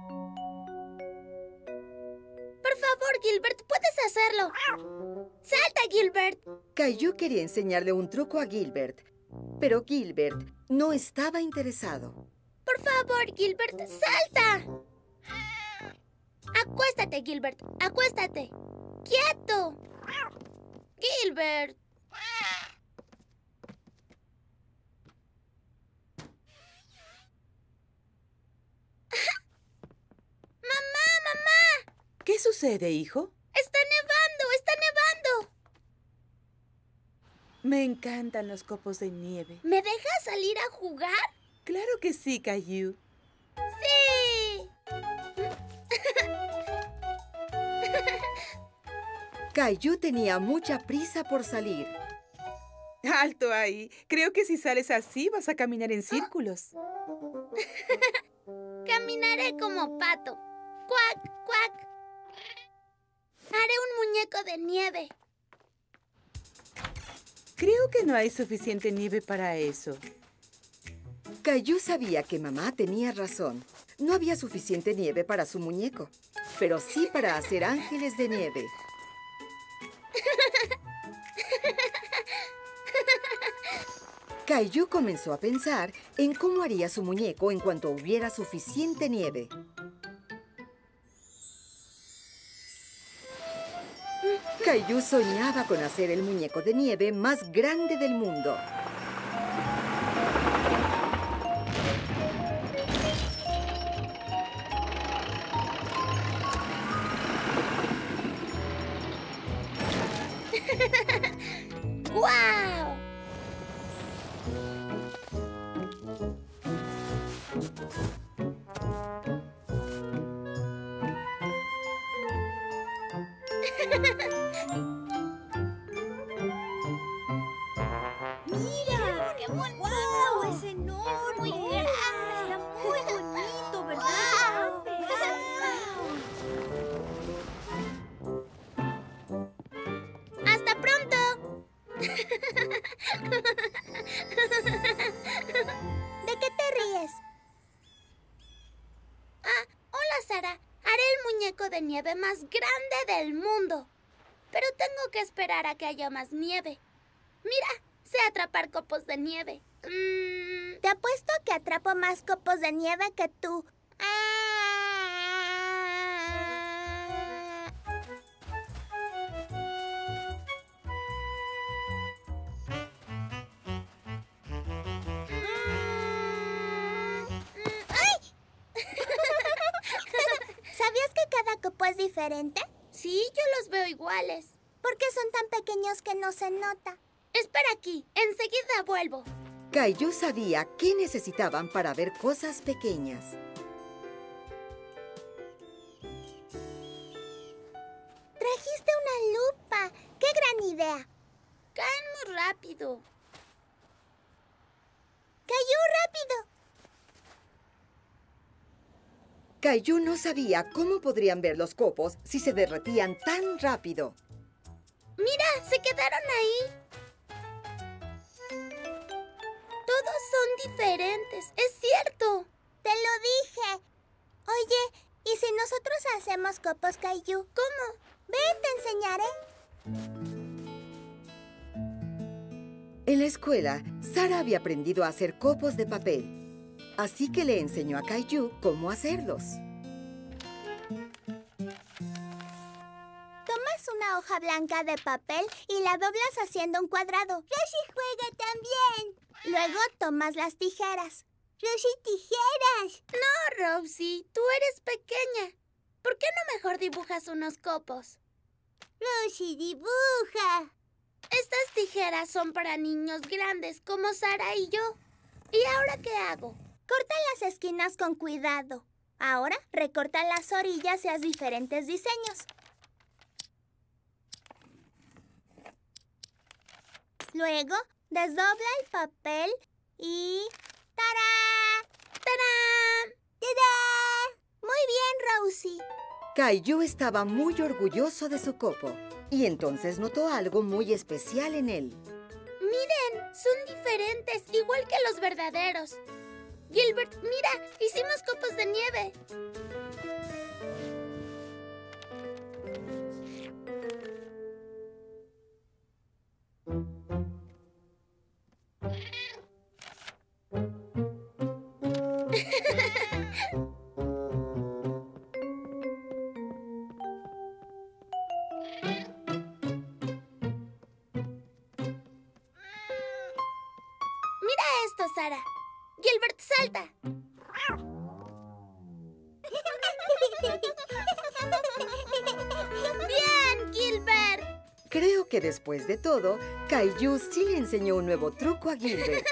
Por favor, Gilbert, puedes hacerlo. ¡Salta, Gilbert! Caillou quería enseñarle un truco a Gilbert, pero Gilbert no estaba interesado. Por favor, Gilbert, ¡salta! Acuéstate, Gilbert, acuéstate. ¡Quieto! Gilbert. ¡Mamá, mamá! ¿Qué sucede, hijo? ¡Está nevando, está nevando! Me encantan los copos de nieve. ¿Me dejas salir a jugar? Claro que sí, Caillou. ¡Sí! Caillou tenía mucha prisa por salir. ¡Alto ahí! Creo que si sales así vas a caminar en círculos. Caminaré como pato. ¡Cuac, cuac! Haré un muñeco de nieve. Creo que no hay suficiente nieve para eso. Caillou sabía que mamá tenía razón. No había suficiente nieve para su muñeco, pero sí para hacer ángeles de nieve. Caillou comenzó a pensar en cómo haría su muñeco en cuanto hubiera suficiente nieve. Caillou soñaba con hacer el muñeco de nieve más grande del mundo. ¡Guau! ¡Mira! ¡Qué bonito! ¡Wow! ¡Es enorme! ¡Muy grande! Está muy bonito, ¿verdad? ¡Hasta pronto! ¿De qué te ríes? Hola, Sara. Haré el muñeco de nieve más grande del mundo. Pero tengo que esperar a que haya más nieve. Mira, sé atrapar copos de nieve. Te apuesto que atrapo más copos de nieve que tú. ¿Sabías que cada copo es diferente? Sí, yo los veo iguales. ¿Por qué son tan pequeños que no se nota? Espera aquí, enseguida vuelvo. Caillou sabía qué necesitaban para ver cosas pequeñas. Trajiste una lupa. ¡Qué gran idea! Caen muy rápido. ¡Cayó rápido! Caillou no sabía cómo podrían ver los copos si se derretían tan rápido. ¡Mira! ¡Se quedaron ahí! Todos son diferentes, es cierto. Te lo dije. Oye, ¿y si nosotros hacemos copos Caillou? ¿Cómo? Ven, te enseñaré. En la escuela, Sara había aprendido a hacer copos de papel. Así que le enseñó a Caillou cómo hacerlos. Tomas una hoja blanca de papel y la doblas haciendo un cuadrado. Rosie juega también. Luego tomas las tijeras. Rosie, tijeras. No, Rosie, tú eres pequeña. ¿Por qué no mejor dibujas unos copos? Rosie, dibuja. Estas tijeras son para niños grandes como Sara y yo. ¿Y ahora qué hago? Corta las esquinas con cuidado. Ahora recorta las orillas y haz diferentes diseños. Luego, desdobla el papel y... ¡tarán! ¡Tarán! ¡Tarán! Muy bien, Rosie. Caillou estaba muy orgulloso de su copo. Y entonces notó algo muy especial en él. Miren, son diferentes, igual que los verdaderos. Gilbert, mira, hicimos copos de nieve. Mira esto, Sara. Gilbert, salta. ¡Bien, Gilbert! Creo que después de todo, Caillou sí le enseñó un nuevo truco a Gilbert.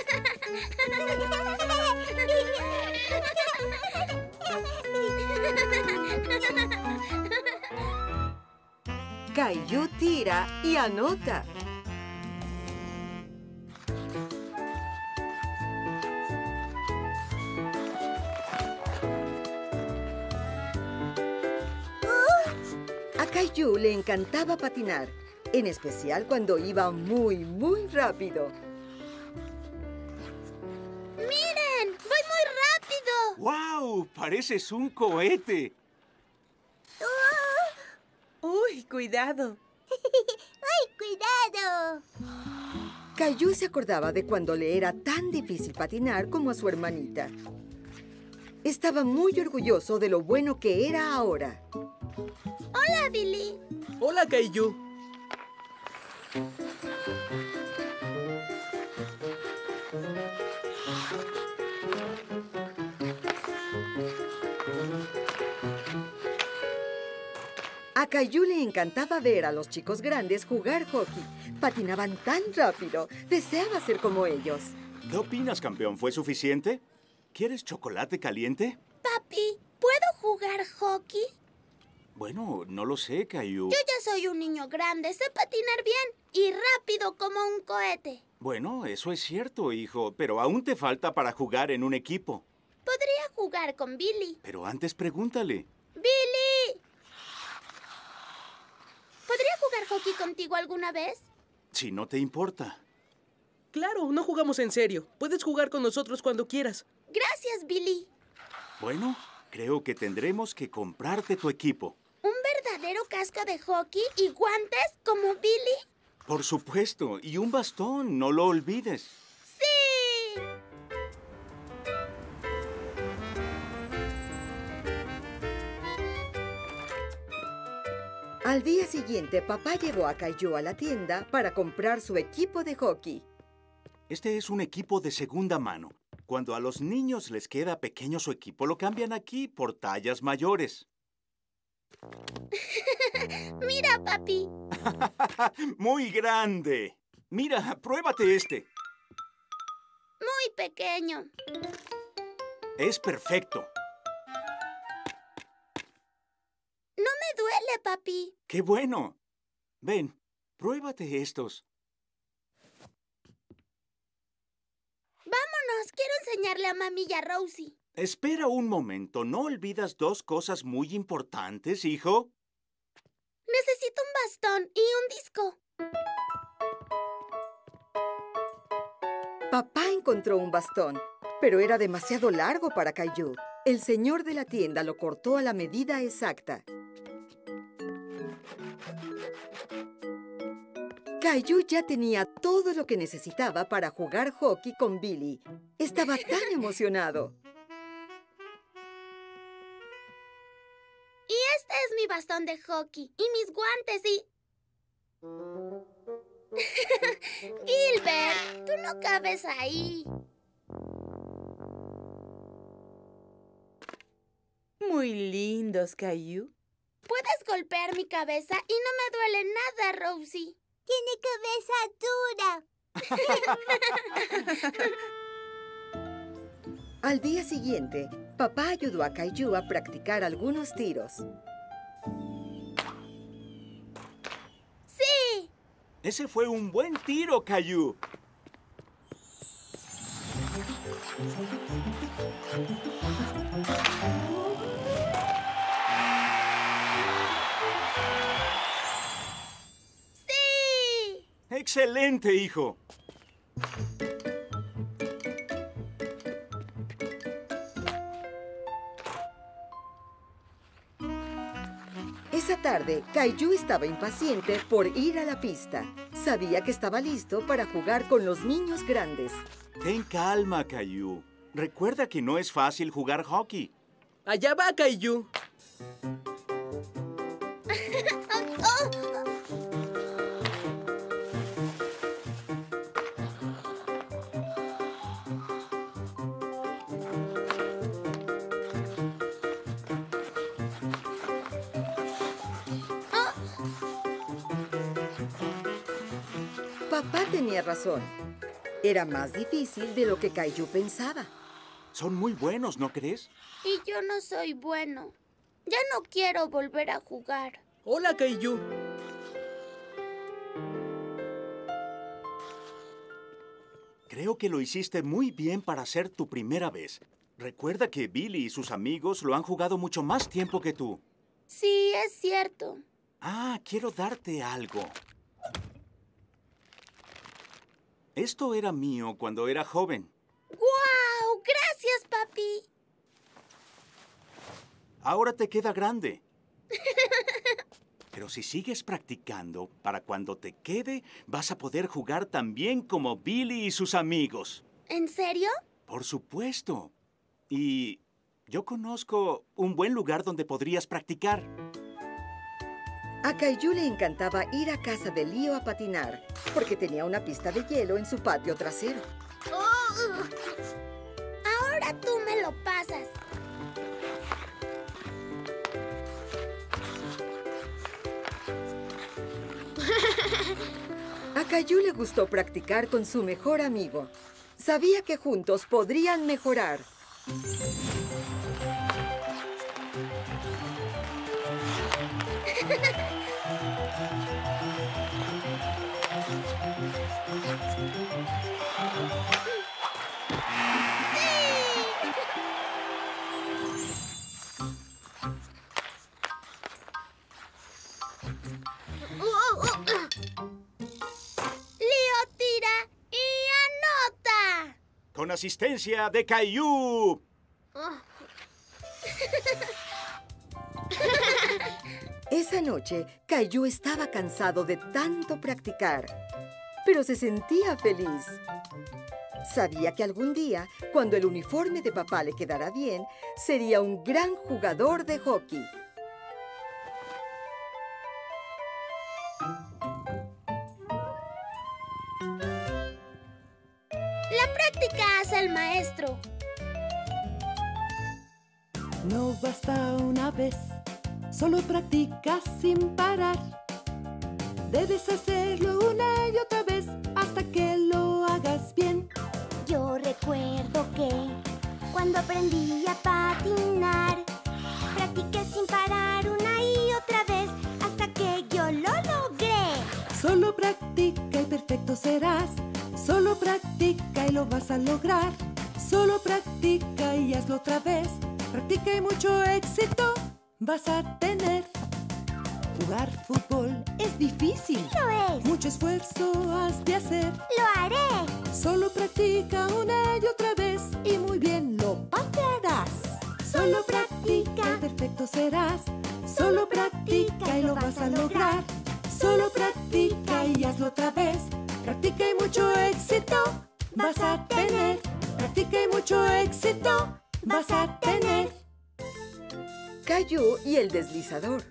Caillou tira y anota. A Caillou le encantaba patinar, en especial cuando iba muy, muy rápido. ¡Miren! ¡Voy muy rápido! ¡Guau! ¡Pareces un cohete! ¡Uy, cuidado! ¡Ay, cuidado! Caillou se acordaba de cuando le era tan difícil patinar como a su hermanita. Estaba muy orgulloso de lo bueno que era ahora. ¡Hola, Billy! ¡Hola, Caillou! A Caillou le encantaba ver a los chicos grandes jugar hockey. Patinaban tan rápido. Deseaba ser como ellos. ¿Qué opinas, campeón? ¿Fue suficiente? ¿Quieres chocolate caliente? Papi, ¿puedo jugar hockey? Bueno, no lo sé, Caillou. Yo ya soy un niño grande, sé patinar bien y rápido como un cohete. Bueno, eso es cierto, hijo, pero aún te falta para jugar en un equipo. Podría jugar con Billy. Pero antes pregúntale. ¡Billy! ¿Podría jugar hockey contigo alguna vez? Si no te importa. Claro, no jugamos en serio. Puedes jugar con nosotros cuando quieras. Gracias, Billy. Bueno, creo que tendremos que comprarte tu equipo. ¿Un verdadero casco de hockey y guantes como Billy? Por supuesto, y un bastón, no lo olvides. ¡Sí! Al día siguiente, papá llevó a Caillou a la tienda para comprar su equipo de hockey. Este es un equipo de segunda mano. Cuando a los niños les queda pequeño su equipo, lo cambian aquí por tallas mayores. Mira, papi. ¡Muy grande! Mira, pruébate este. Muy pequeño. Es perfecto. No me duele, papi. ¡Qué bueno! Ven, pruébate estos. Vámonos, quiero enseñarle a mami y a Rosie. Espera un momento, ¿no olvidas dos cosas muy importantes, hijo? Necesito un bastón y un disco. Papá encontró un bastón. pero era demasiado largo para Caillou. El señor de la tienda lo cortó a la medida exacta. Caillou ya tenía todo lo que necesitaba para jugar hockey con Billy. Estaba tan emocionado. Y este es mi bastón de hockey. Y mis guantes y... Gilbert, tú no cabes ahí. Muy lindos, Caillou. Puedes golpear mi cabeza y no me duele nada, Rosie. Tiene cabeza dura. Al día siguiente, papá ayudó a Caillou a practicar algunos tiros. ¡Sí! Ese fue un buen tiro, Caillou. ¡Sí! ¡Excelente, hijo! Esa tarde, Caillou estaba impaciente por ir a la pista. Sabía que estaba listo para jugar con los niños grandes. Ten calma, Caillou. Recuerda que no es fácil jugar hockey. ¡Allá va, Caillou! Papá tenía razón. Era más difícil de lo que Caillou pensaba. Son muy buenos, ¿no crees? Y yo no soy bueno. Ya no quiero volver a jugar. ¡Hola, Caillou! Creo que lo hiciste muy bien para ser tu primera vez. Recuerda que Billy y sus amigos lo han jugado mucho más tiempo que tú. Sí, es cierto. Ah, quiero darte algo. Esto era mío cuando era joven. ¡Guau! ¡Gracias, papi! Ahora te queda grande. Pero si sigues practicando, para cuando te quede, vas a poder jugar tan bien como Billy y sus amigos. ¿En serio? Por supuesto. Y yo conozco un buen lugar donde podrías practicar. A Caillou le encantaba ir a casa de Lío a patinar, porque tenía una pista de hielo en su patio trasero. Ahora tú me lo pasas. A Caillou le gustó practicar con su mejor amigo. Sabía que juntos podrían mejorar. Lío tira y anota. Con asistencia de Caillou. Esa noche, Caillou estaba cansado de tanto practicar, pero se sentía feliz. Sabía que algún día, cuando el uniforme de papá le quedara bien, sería un gran jugador de hockey. La práctica hace al maestro. No basta una vez, solo practica sin parar. Debes hacerlo una y otra vez hasta que lo hagas bien. Yo recuerdo que cuando aprendí a patinar, practiqué sin parar una y otra vez hasta que yo lo logré. Solo practica y perfecto serás. Solo practica y lo vas a lograr. Solo practica y hazlo otra vez. Practica y mucho éxito vas a tener. Jugar fútbol es difícil. Lo es. Mucho esfuerzo has de hacer. Lo haré. Solo practica una y otra vez y muy bien lo patearás. Solo practica y perfecto serás. Solo practica y lo vas a lograr. Solo practica y hazlo otra vez. Practica y mucho éxito vas a tener. Practica y mucho éxito vas a tener. Caillou y el deslizador.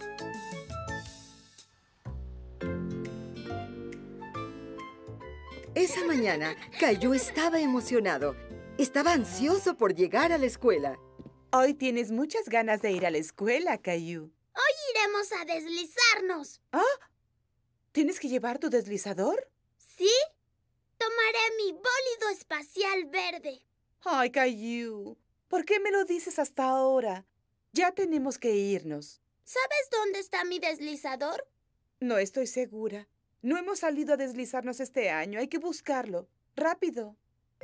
Esa mañana, Caillou estaba emocionado. Estaba ansioso por llegar a la escuela. Hoy tienes muchas ganas de ir a la escuela, Caillou. Hoy iremos a deslizarnos. ¿Ah? ¿Tienes que llevar tu deslizador? ¿Sí? Tomaré mi bólido espacial verde. Ay, Caillou, ¿por qué me lo dices hasta ahora? Ya tenemos que irnos. ¿Sabes dónde está mi deslizador? No estoy segura. No hemos salido a deslizarnos este año. Hay que buscarlo. ¡Rápido!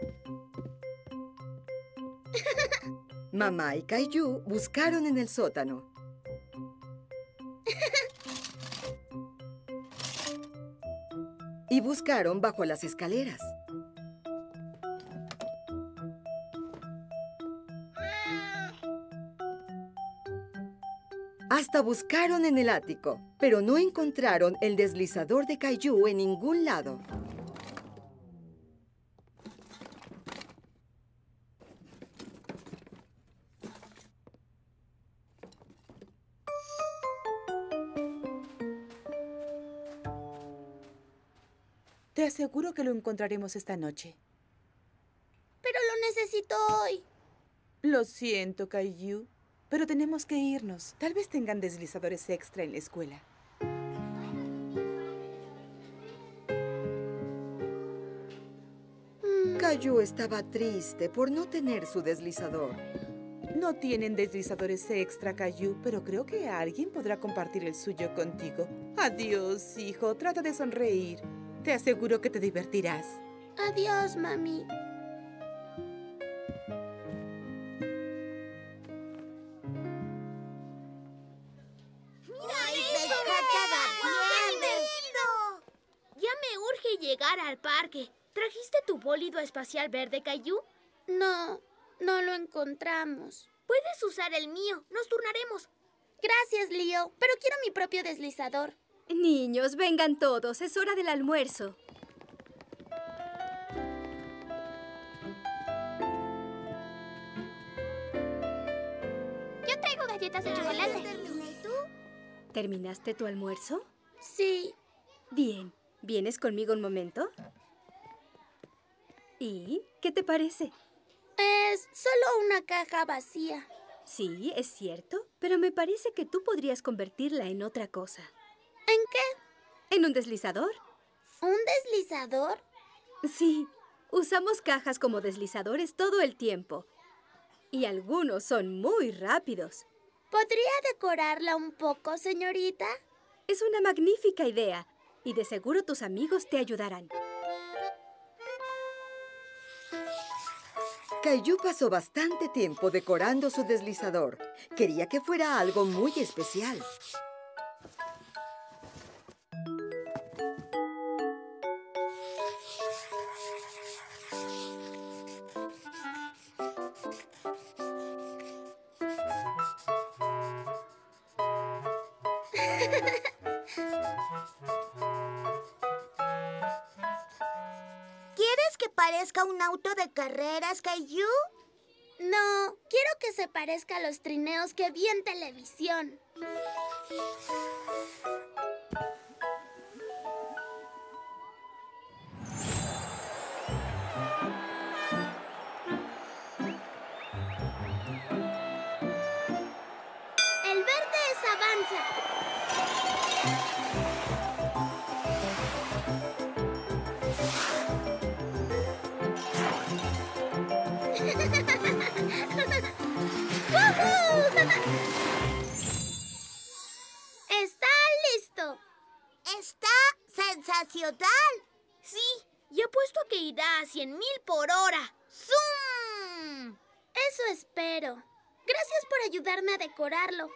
Mamá y Caillou buscaron en el sótano. Y buscaron bajo las escaleras. Hasta buscaron en el ático, pero no encontraron el deslizador de Caillou en ningún lado. Te aseguro que lo encontraremos esta noche. Pero lo necesito hoy. Lo siento, Caillou, pero tenemos que irnos. Tal vez tengan deslizadores extra en la escuela. Caillou estaba triste por no tener su deslizador. No tienen deslizadores extra, Caillou, pero creo que alguien podrá compartir el suyo contigo. Adiós, hijo. Trata de sonreír. Te aseguro que te divertirás. Adiós, mami. Ya me urge llegar al parque. ¿Trajiste tu bólido espacial verde, Caillou? No, no lo encontramos. Puedes usar el mío. Nos turnaremos. Gracias, Leo, pero quiero mi propio deslizador. Niños, vengan todos. Es hora del almuerzo. Yo traigo galletas de chocolate. ¿Y tú? ¿Terminaste tu almuerzo? Sí. Bien. ¿Vienes conmigo un momento? ¿Y qué te parece? Es solo una caja vacía. Sí, es cierto, pero me parece que tú podrías convertirla en otra cosa. ¿En qué? ¿En un deslizador? ¿Un deslizador? Sí, usamos cajas como deslizadores todo el tiempo. Y algunos son muy rápidos. ¿Podría decorarla un poco, señorita? Es una magnífica idea. Y de seguro tus amigos te ayudarán. Caillou pasó bastante tiempo decorando su deslizador. Quería que fuera algo muy especial. ¿Quieres que parezca un auto de carreras, Caillou? No, quiero que se parezca a los trineos que vi en televisión. El verde es avanza. ¡Está listo! ¡Está sensacional! Sí, y apuesto a que irá a 100,000 por hora. ¡Zum! Eso espero. Gracias por ayudarme a decorarlo.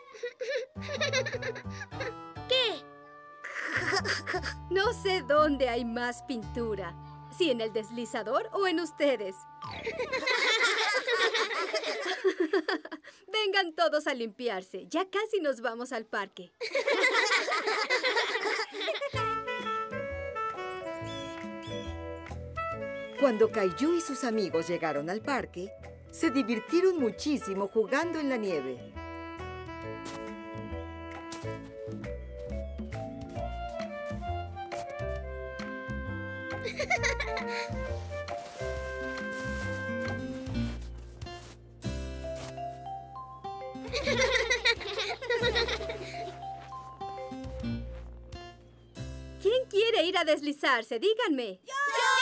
¿Qué? No sé dónde hay más pintura. si en el deslizador o en ustedes. Vengan todos a limpiarse. Ya casi nos vamos al parque. Cuando Caillou y sus amigos llegaron al parque, se divirtieron muchísimo jugando en la nieve. ¿Quién quiere ir a deslizarse? Díganme. ¡Yo!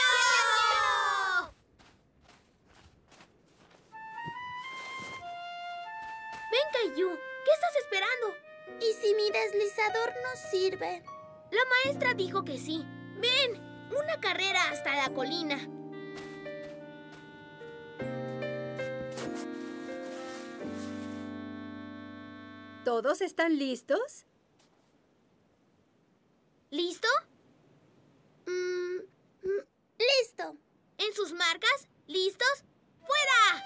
Ven, Caillou. ¿Qué estás esperando? ¿Y si mi deslizador no sirve? La maestra dijo que sí. Ven, una carrera hasta la colina. ¿Todos están listos? ¿Listo? Listo. ¿En sus marcas? ¿Listos? ¡Fuera!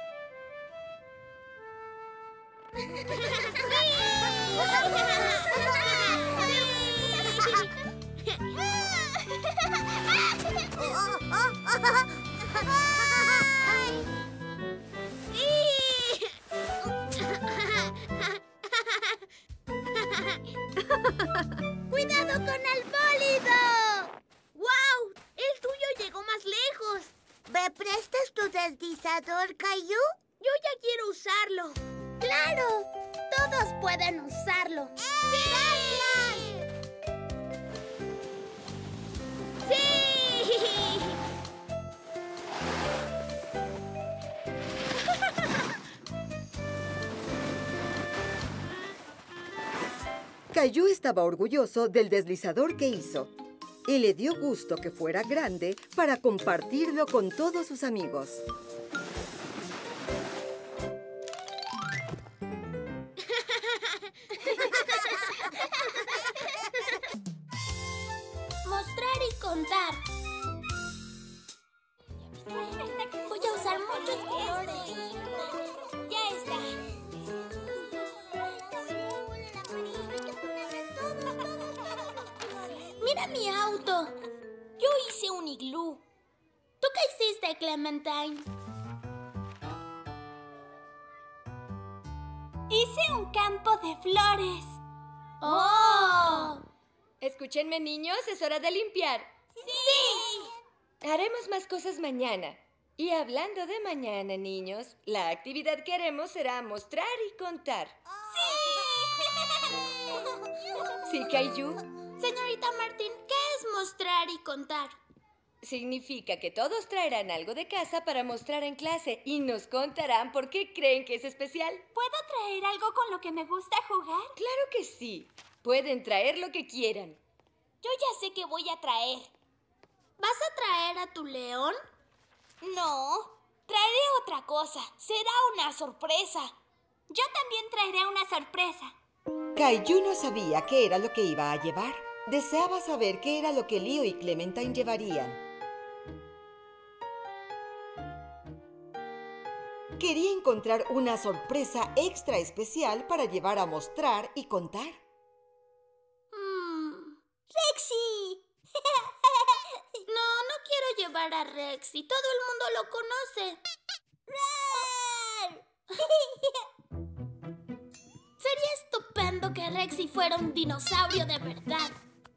¡Cuidado con el bólido! ¡Guau! El tuyo llegó más lejos. ¿Me prestas tu deslizador, Caillou? Yo ya quiero usarlo. ¡Claro! Todos pueden usarlo. ¡Sí! Caillou estaba orgulloso del deslizador que hizo y le dio gusto que fuera grande para compartirlo con todos sus amigos. Mostrar y contar. Voy a usar muchos colores. Ya está. Mira mi auto. Yo hice un iglú. ¿Tú qué hiciste, Clementine? Hice un campo de flores. ¡Oh! Escúchenme, niños, es hora de limpiar. ¡Sí! Haremos más cosas mañana. Y hablando de mañana, niños, la actividad que haremos será mostrar y contar. ¡Sí! ¿Sí, Caillou? Señorita Martín, ¿qué es mostrar y contar? Significa que todos traerán algo de casa para mostrar en clase y nos contarán por qué creen que es especial. ¿Puedo traer algo con lo que me gusta jugar? Claro que sí. Pueden traer lo que quieran. Yo ya sé qué voy a traer. ¿Vas a traer a tu león? No, traeré otra cosa. Será una sorpresa. Yo también traeré una sorpresa. Caillou no sabía qué era lo que iba a llevar. Deseaba saber qué era lo que Leo y Clementine llevarían. Quería encontrar una sorpresa extra especial para llevar a mostrar y contar. ¡Rexy! No quiero llevar a Rexy. Todo el mundo lo conoce. Sería estupendo que Rexy fuera un dinosaurio de verdad.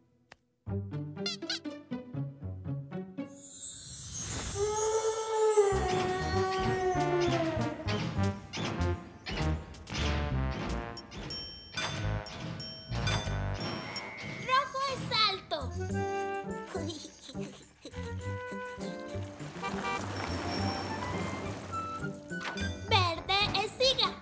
Rojo es alto. Verde es siga.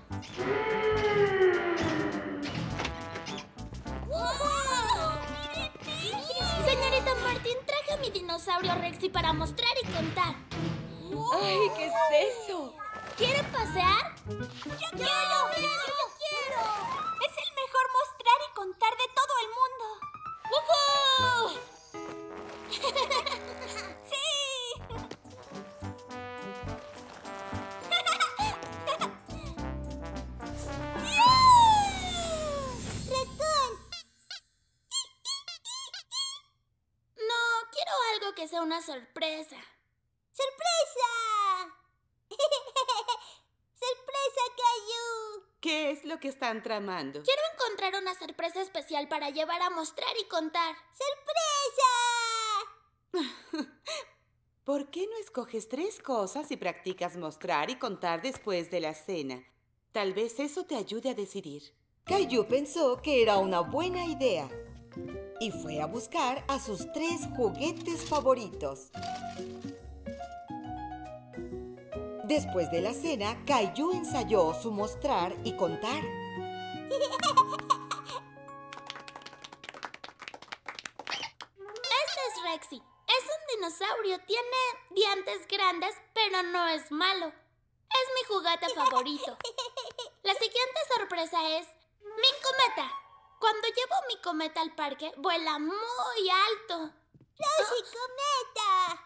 Señorita Martín, traje a mi dinosaurio Rexy para mostrar y contar. ¡Ay, qué es eso! ¿Quieren pasear? ¡Yo quiero! ¡Yo quiero! Es el mejor mostrar y contar de todo el mundo. ¡Woohoo! ¡Sí! algo que sea una sorpresa. ¡Sorpresa! ¡Sorpresa, Caillou! ¿Qué es lo que están tramando? Quiero encontrar una sorpresa especial para llevar a mostrar y contar. ¡Sorpresa! ¿Por qué no escoges 3 cosas y practicas mostrar y contar después de la cena? Tal vez eso te ayude a decidir. Caillou pensó que era una buena idea y fue a buscar a sus 3 juguetes favoritos. Después de la cena, Caillou ensayó su mostrar y contar. Este es Rexy. Es un dinosaurio. Tiene dientes grandes, pero no es malo. Es mi juguete favorito. La siguiente sorpresa es mi cometa. Cuando llevo mi cometa al parque, vuela muy alto. ¡Rosy, cometa!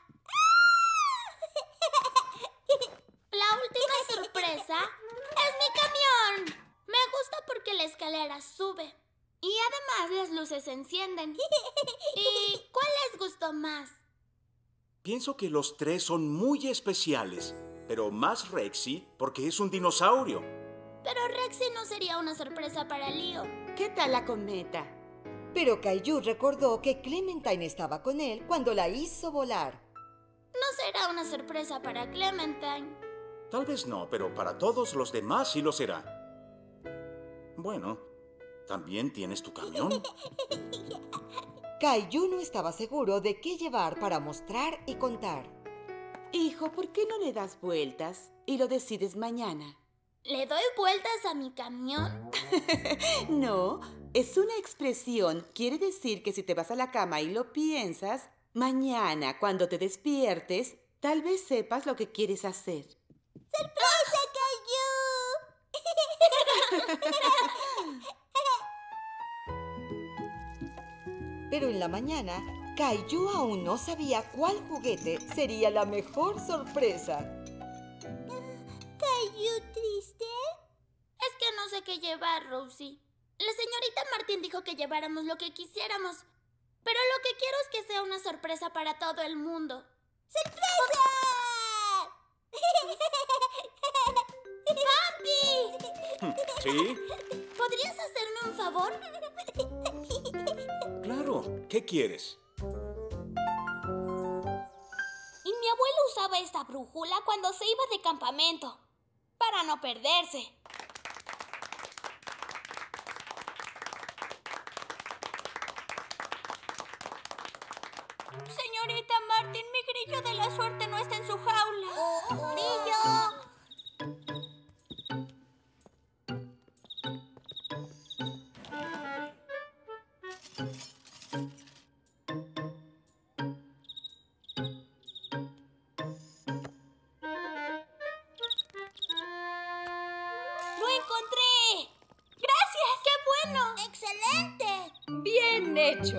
La última sorpresa es mi camión. Me gusta porque la escalera sube. Y además las luces se encienden. ¿Y cuál les gustó más? Pienso que los 3 son muy especiales, pero más Rexy porque es un dinosaurio. Pero Rexy no sería una sorpresa para Leo. ¿Qué tal la cometa? Pero Caillou recordó que Clementine estaba con él cuando la hizo volar. No será una sorpresa para Clementine. Tal vez no, pero para todos los demás sí lo será. Bueno, ¿también tienes tu camión? Caillou no estaba seguro de qué llevar para mostrar y contar. Hijo, ¿por qué no le das vueltas y lo decides mañana? ¿Le doy vueltas a mi camión? No, es una expresión. Quiere decir que si te vas a la cama y lo piensas, mañana, cuando te despiertes, tal vez sepas lo que quieres hacer. ¡Sorpresa, Caillou! Pero en la mañana, Caillou aún no sabía cuál juguete sería la mejor sorpresa. ¿Caillou triste? Es que no sé qué llevar, Rosie. La señorita Martin dijo que lleváramos lo que quisiéramos. Pero lo que quiero es que sea una sorpresa para todo el mundo. ¡Sorpresa! ¡Papi! ¿Sí? ¿Podrías hacerme un favor? Claro. ¿Qué quieres? Y mi abuelo usaba esta brújula cuando se iba de campamento, para no perderse. Señorita Martin, mi grillo de la suerte no está en su jaula. ¡Grillo! ¡Lo encontré! ¡Gracias! ¡Qué bueno! ¡Excelente! ¡Bien hecho!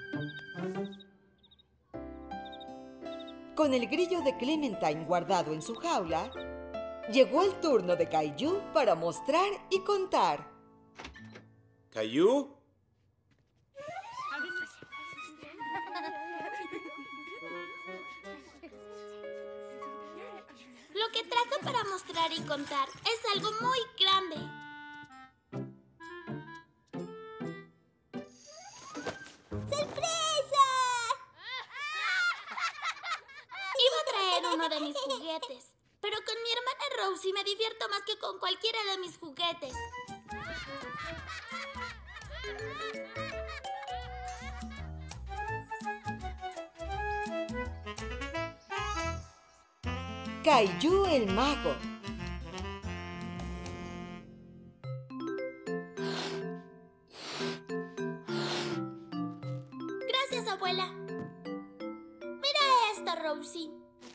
Con el grillo de Clementine guardado en su jaula, llegó el turno de Caillou para mostrar y contar. ¿Caillou? Lo que traje para mostrar y contar es algo muy grande. ¡Sorpresa! Iba a traer uno de mis juguetes, pero con mi hermana Rosie me divierto más que con cualquiera de mis juguetes. Caillou el mago. Gracias, abuela. Mira esto, Rosie.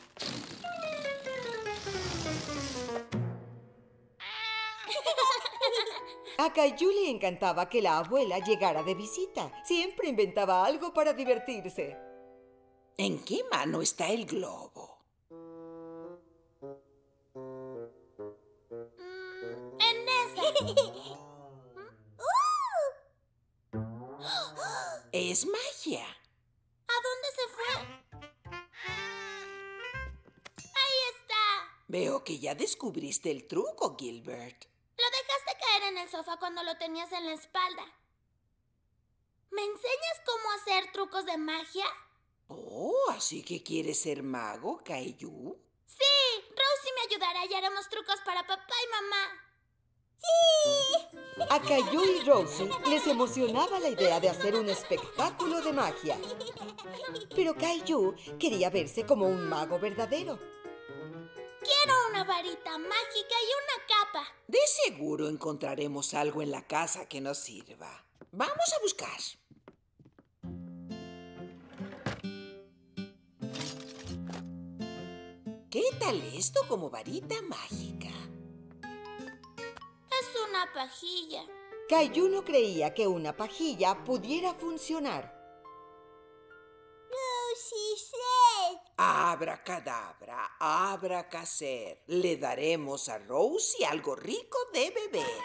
A Caillou le encantaba que la abuela llegara de visita. Siempre inventaba algo para divertirse. ¿En qué mano está el globo? En esa. Es magia. ¿A dónde se fue? Veo que ya descubriste el truco, Gilbert. Lo dejaste caer en el sofá cuando lo tenías en la espalda. ¿Me enseñas cómo hacer trucos de magia? Oh, ¿así que quieres ser mago, Caillou? Sí, Rosie me ayudará y haremos trucos para papá y mamá. ¡Sí! A Caillou y Rosie les emocionaba la idea de hacer un espectáculo de magia. Pero Caillou quería verse como un mago verdadero. Quiero una varita mágica y una capa. De seguro encontraremos algo en la casa que nos sirva. Vamos a buscar. ¿Qué tal esto como varita mágica? Es una pajilla. Caillou no creía que una pajilla pudiera funcionar. Rosie, sé. Abracadabra, abracacer. Le daremos a Rosie algo rico de beber.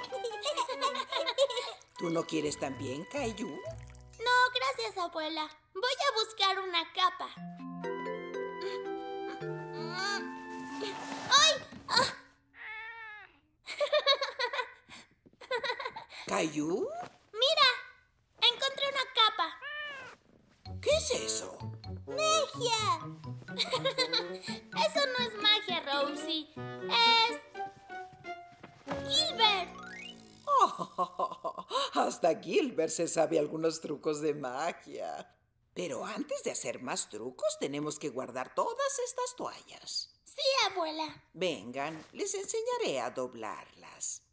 ¿Tú no quieres también, Caillou? No, gracias, abuela. Voy a buscar una capa. ¡Ay! ¡Ah! ¿Caillou? ¡Mira! Encontré una capa. ¿Qué es eso? ¡Magia! Eso no es magia, Rosie. Es... Gilbert. Oh, hasta Gilbert se sabe algunos trucos de magia. Pero antes de hacer más trucos, tenemos que guardar todas estas toallas. Sí, abuela. Vengan, les enseñaré a doblarlas.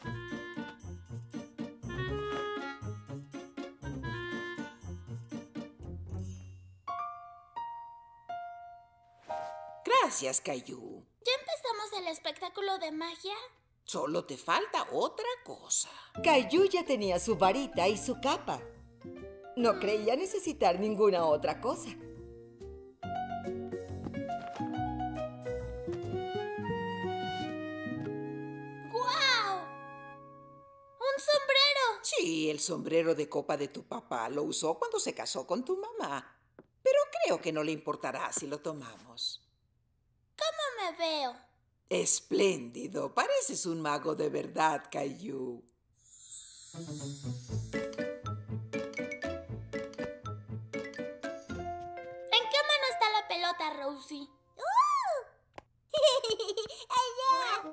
Gracias, Caillou. ¿Ya empezamos el espectáculo de magia? Solo te falta otra cosa. Caillou ya tenía su varita y su capa. No creía necesitar ninguna otra cosa. ¡Guau! ¡Un sombrero! Sí, el sombrero de copa de tu papá lo usó cuando se casó con tu mamá. Pero creo que no le importará si lo tomamos. ¿Cómo me veo? Espléndido. Pareces un mago de verdad, Caillou. ¿En qué mano está la pelota, Rosie? ¡Allá!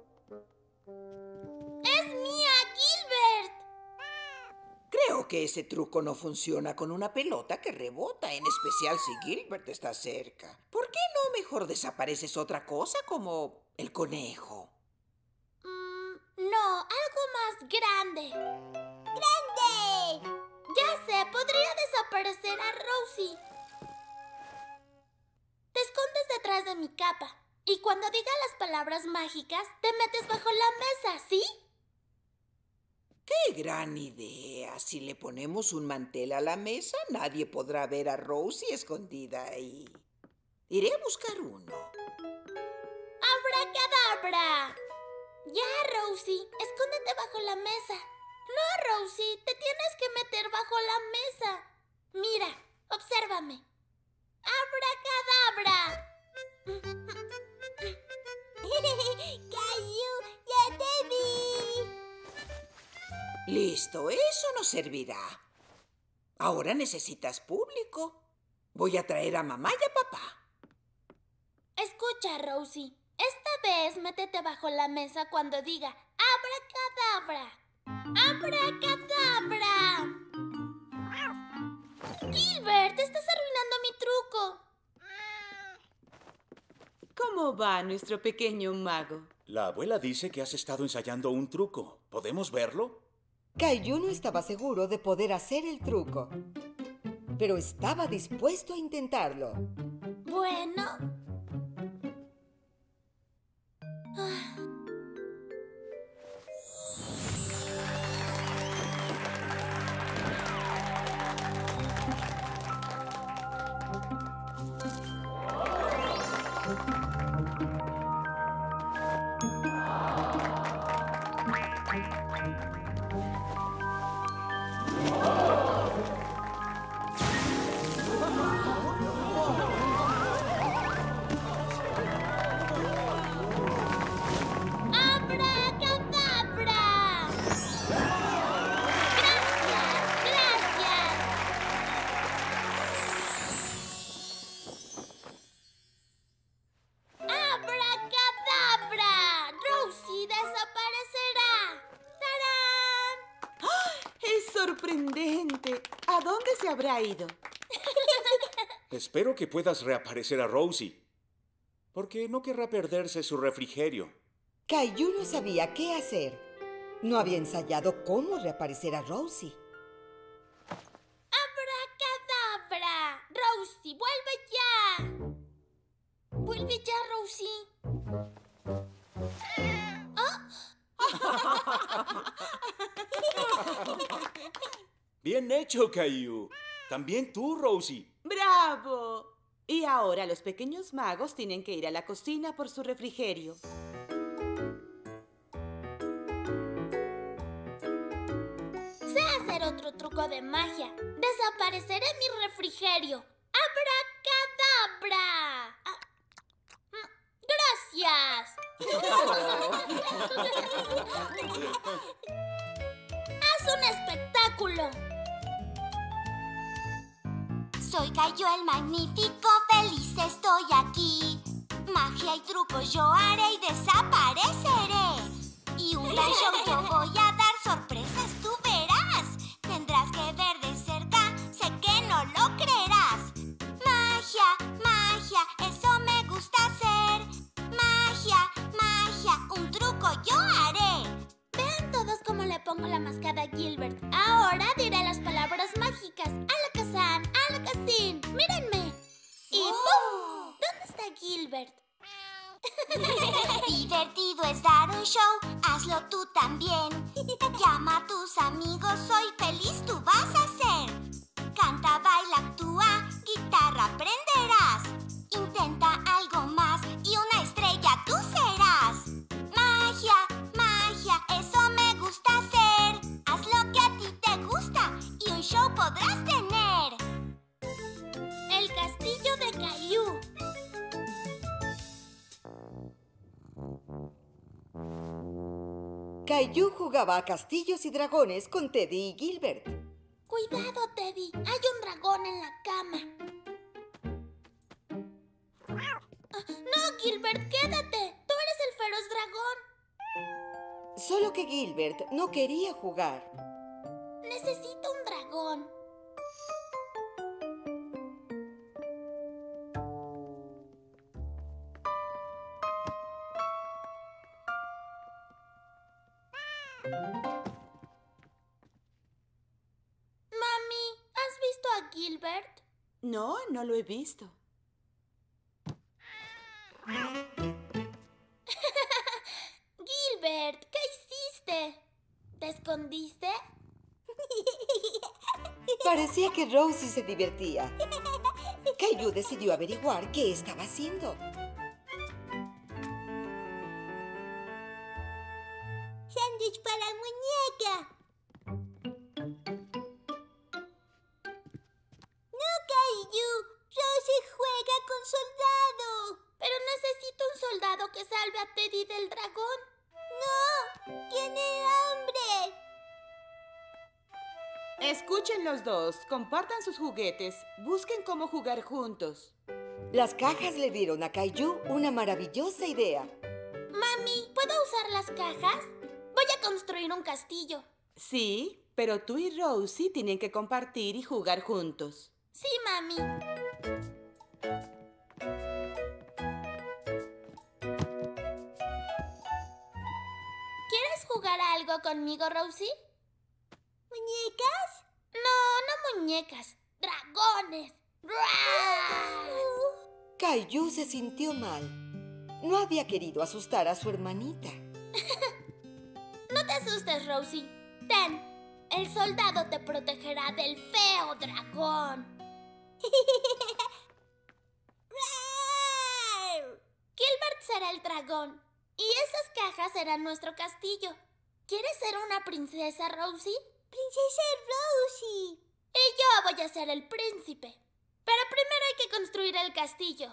¡Es mía, Gilbert! Creo que ese truco no funciona con una pelota que rebota, en especial si Gilbert está cerca. ¿Por qué no mejor desapareces otra cosa como el conejo? No, algo más grande. ¡Grande! Ya sé, podría desaparecer a Rosie. Te escondes detrás de mi capa y cuando diga las palabras mágicas, te metes bajo la mesa, ¿sí? ¡Qué gran idea! Si le ponemos un mantel a la mesa, nadie podrá ver a Rosie escondida ahí. Iré a buscar uno. ¡Abracadabra! Ya, Rosie, escóndete bajo la mesa. No, Rosie, te tienes que meter bajo la mesa. Mira, obsérvame. ¡Abracadabra! ¡Caillou, ya te vi! Listo, eso nos servirá. Ahora necesitas público. Voy a traer a mamá y a papá. Escucha, Rosie. Esta vez métete bajo la mesa cuando diga ¡abracadabra! ¡Abracadabra! Gilbert, estás arruinando mi truco. ¿Cómo va nuestro pequeño mago? La abuela dice que has estado ensayando un truco. ¿Podemos verlo? Caillou no estaba seguro de poder hacer el truco, pero estaba dispuesto a intentarlo. Bueno. se habrá ido? Espero que puedas reaparecer a Rosie, porque no querrá perderse su refrigerio. Caillou no sabía qué hacer. No había ensayado cómo reaparecer a Rosie. ¡Abracadabra! ¡Rosie, vuelve ya! ¡Vuelve ya, Rosie! Bien hecho, Caillou. También tú, Rosie. ¡Bravo! Y ahora los pequeños magos tienen que ir a la cocina por su refrigerio. Sé hacer otro truco de magia. Desapareceré mi refrigerio. ¡Abracadabra! ¡Gracias! ¡Haz un espectáculo! Soy Caillou el magnífico, feliz estoy aquí. Magia y trucos yo haré y desapareceré. Y un gran show yo voy a dar, sorpresas tú verás. Tendrás que ver de cerca, sé que no lo creerás. Magia, magia, eso me gusta hacer. Magia, magia, un truco yo haré. Vean todos cómo le pongo la mascada a Gilbert. Ahora diré las palabras mágicas. Alakazam, Alakazam. ¡Mírenme! Y ¡pum! ¿Dónde está Gilbert? Divertido es dar un show, hazlo tú también. Llama a tus amigos, soy feliz, tú vas a ser. Canta, baila, actúa, guitarra aprenderás. Intenta algo más y una estrella tú serás. Magia, magia, eso me gusta hacer. Haz lo que a ti te gusta y un show podrás tener. El castillo de Caillou. Caillou jugaba a castillos y dragones con Teddy y Gilbert. Cuidado, Teddy. Hay un dragón en la cama. No, Gilbert, quédate. Tú eres el feroz dragón. Solo que Gilbert no quería jugar. Necesito un dragón. Mami, ¿has visto a Gilbert? No, no lo he visto. Gilbert, ¿qué hiciste? ¿Te escondiste? Parecía que Rosie se divertía. Caillou decidió averiguar qué estaba haciendo. Sándwich para muñeca. No, Caillou. Rosie juega con soldado. Pero necesito un soldado que salve a Teddy del dragón. No, tiene hambre. Escuchen los dos, compartan sus juguetes, busquen cómo jugar juntos. Las cajas le dieron a Caillou una maravillosa idea. Mami, ¿puedo usar las cajas? Voy a construir un castillo. Sí, pero tú y Rosie tienen que compartir y jugar juntos. Sí, mami. ¿Quieres jugar a algo conmigo, Rosie? ¿Muñecas? No, no muñecas. ¡Dragones! Caillou se sintió mal. No había querido asustar a su hermanita. No te asustes, Rosie. Ten, el soldado te protegerá del feo dragón. Gilbert será el dragón y esas cajas serán nuestro castillo. ¿Quieres ser una princesa, Rosie? Princesa Rosie. Y yo voy a ser el príncipe. Pero primero hay que construir el castillo.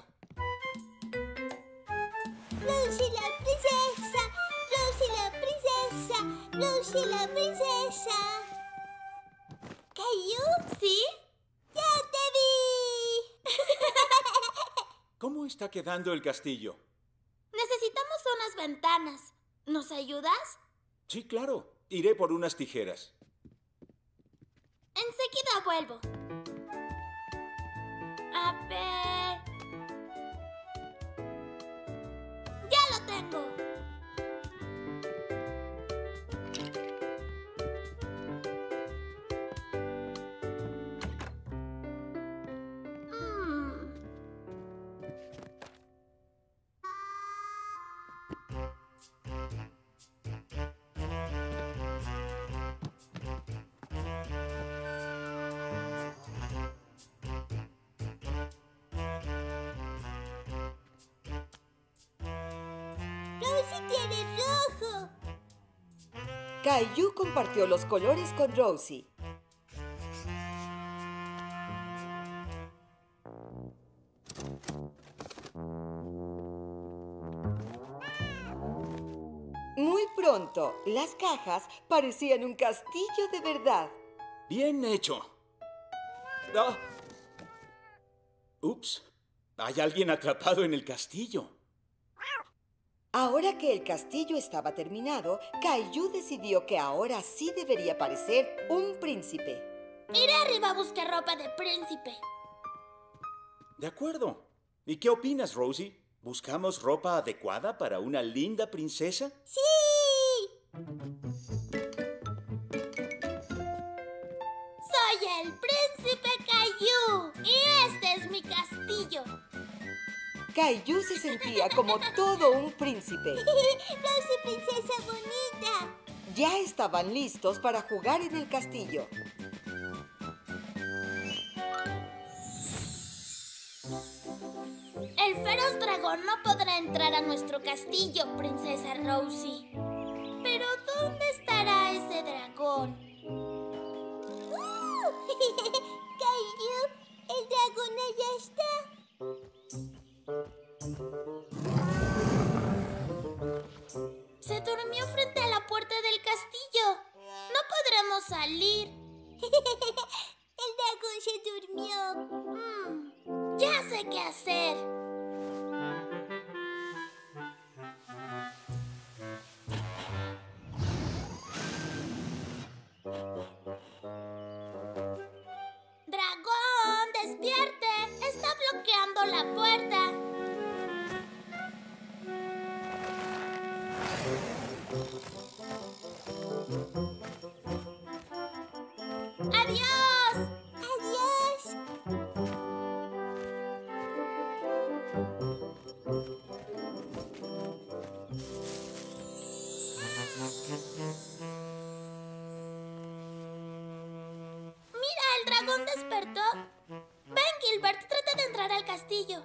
Rosie la princesa. Rosie la princesa. Rosie la princesa. ¿Caillou? ¿Sí? ¡Ya te vi! ¿Cómo está quedando el castillo? Necesitamos unas ventanas. ¿Nos ayudas? Sí, claro. Iré por unas tijeras. Enseguida vuelvo. A ver... ¡Ya lo tengo! ¡Rosie tiene rojo! Caillou compartió los colores con Rosie. Muy pronto, las cajas parecían un castillo de verdad. Bien hecho. Ah. Ups. Hay alguien atrapado en el castillo. Ahora que el castillo estaba terminado, Caillou decidió que ahora sí debería parecer un príncipe. Iré arriba a buscar ropa de príncipe. De acuerdo. ¿Y qué opinas, Rosie? ¿Buscamos ropa adecuada para una linda princesa? ¡Sí! Soy el príncipe Caillou y este es mi castillo. Caillou se sentía como todo un príncipe. ¡Rosie, princesa bonita! Ya estaban listos para jugar en el castillo. El feroz dragón no podrá entrar a nuestro castillo, princesa Rosie. Pero ¿dónde estará ese dragón? ¡Caillou! ¡El dragón allá está! Se durmió frente a la puerta del castillo. No podremos salir. El dragón se durmió. Ya sé qué hacer. ¡Dragón, despierte! ¡Está bloqueando la puerta! ¡Adiós! ¡Adiós! ¡Mira, el dragón despertó! Ven, Gilbert, trata de entrar al castillo.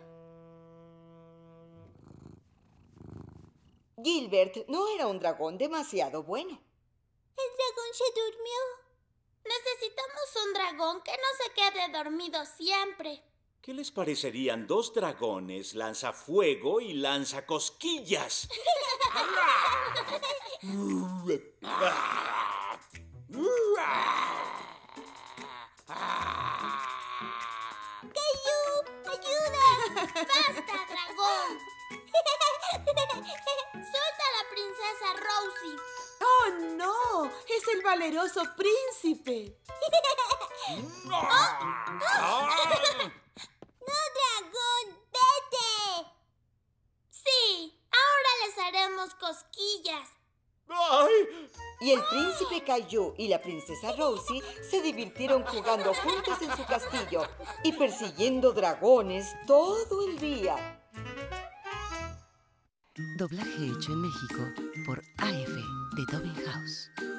Gilbert no era un dragón demasiado bueno. El dragón se durmió. Necesitamos un dragón que no se quede dormido siempre. ¿Qué les parecerían 2 dragones, lanzafuego y lanzacosquillas? ¡Caillou! ¡Ayuda! ¡Basta, dragón! ¡Suelta a la princesa Rosie! ¡Oh, no! ¡Es el valeroso príncipe! ¡No, dragón! ¡Vete! Sí, ahora les haremos cosquillas. ¡Ay! Y el príncipe Caillou y la princesa Rosie se divirtieron jugando juntos en su castillo y persiguiendo dragones todo el día. Doblaje hecho en México por AF de Tobin House.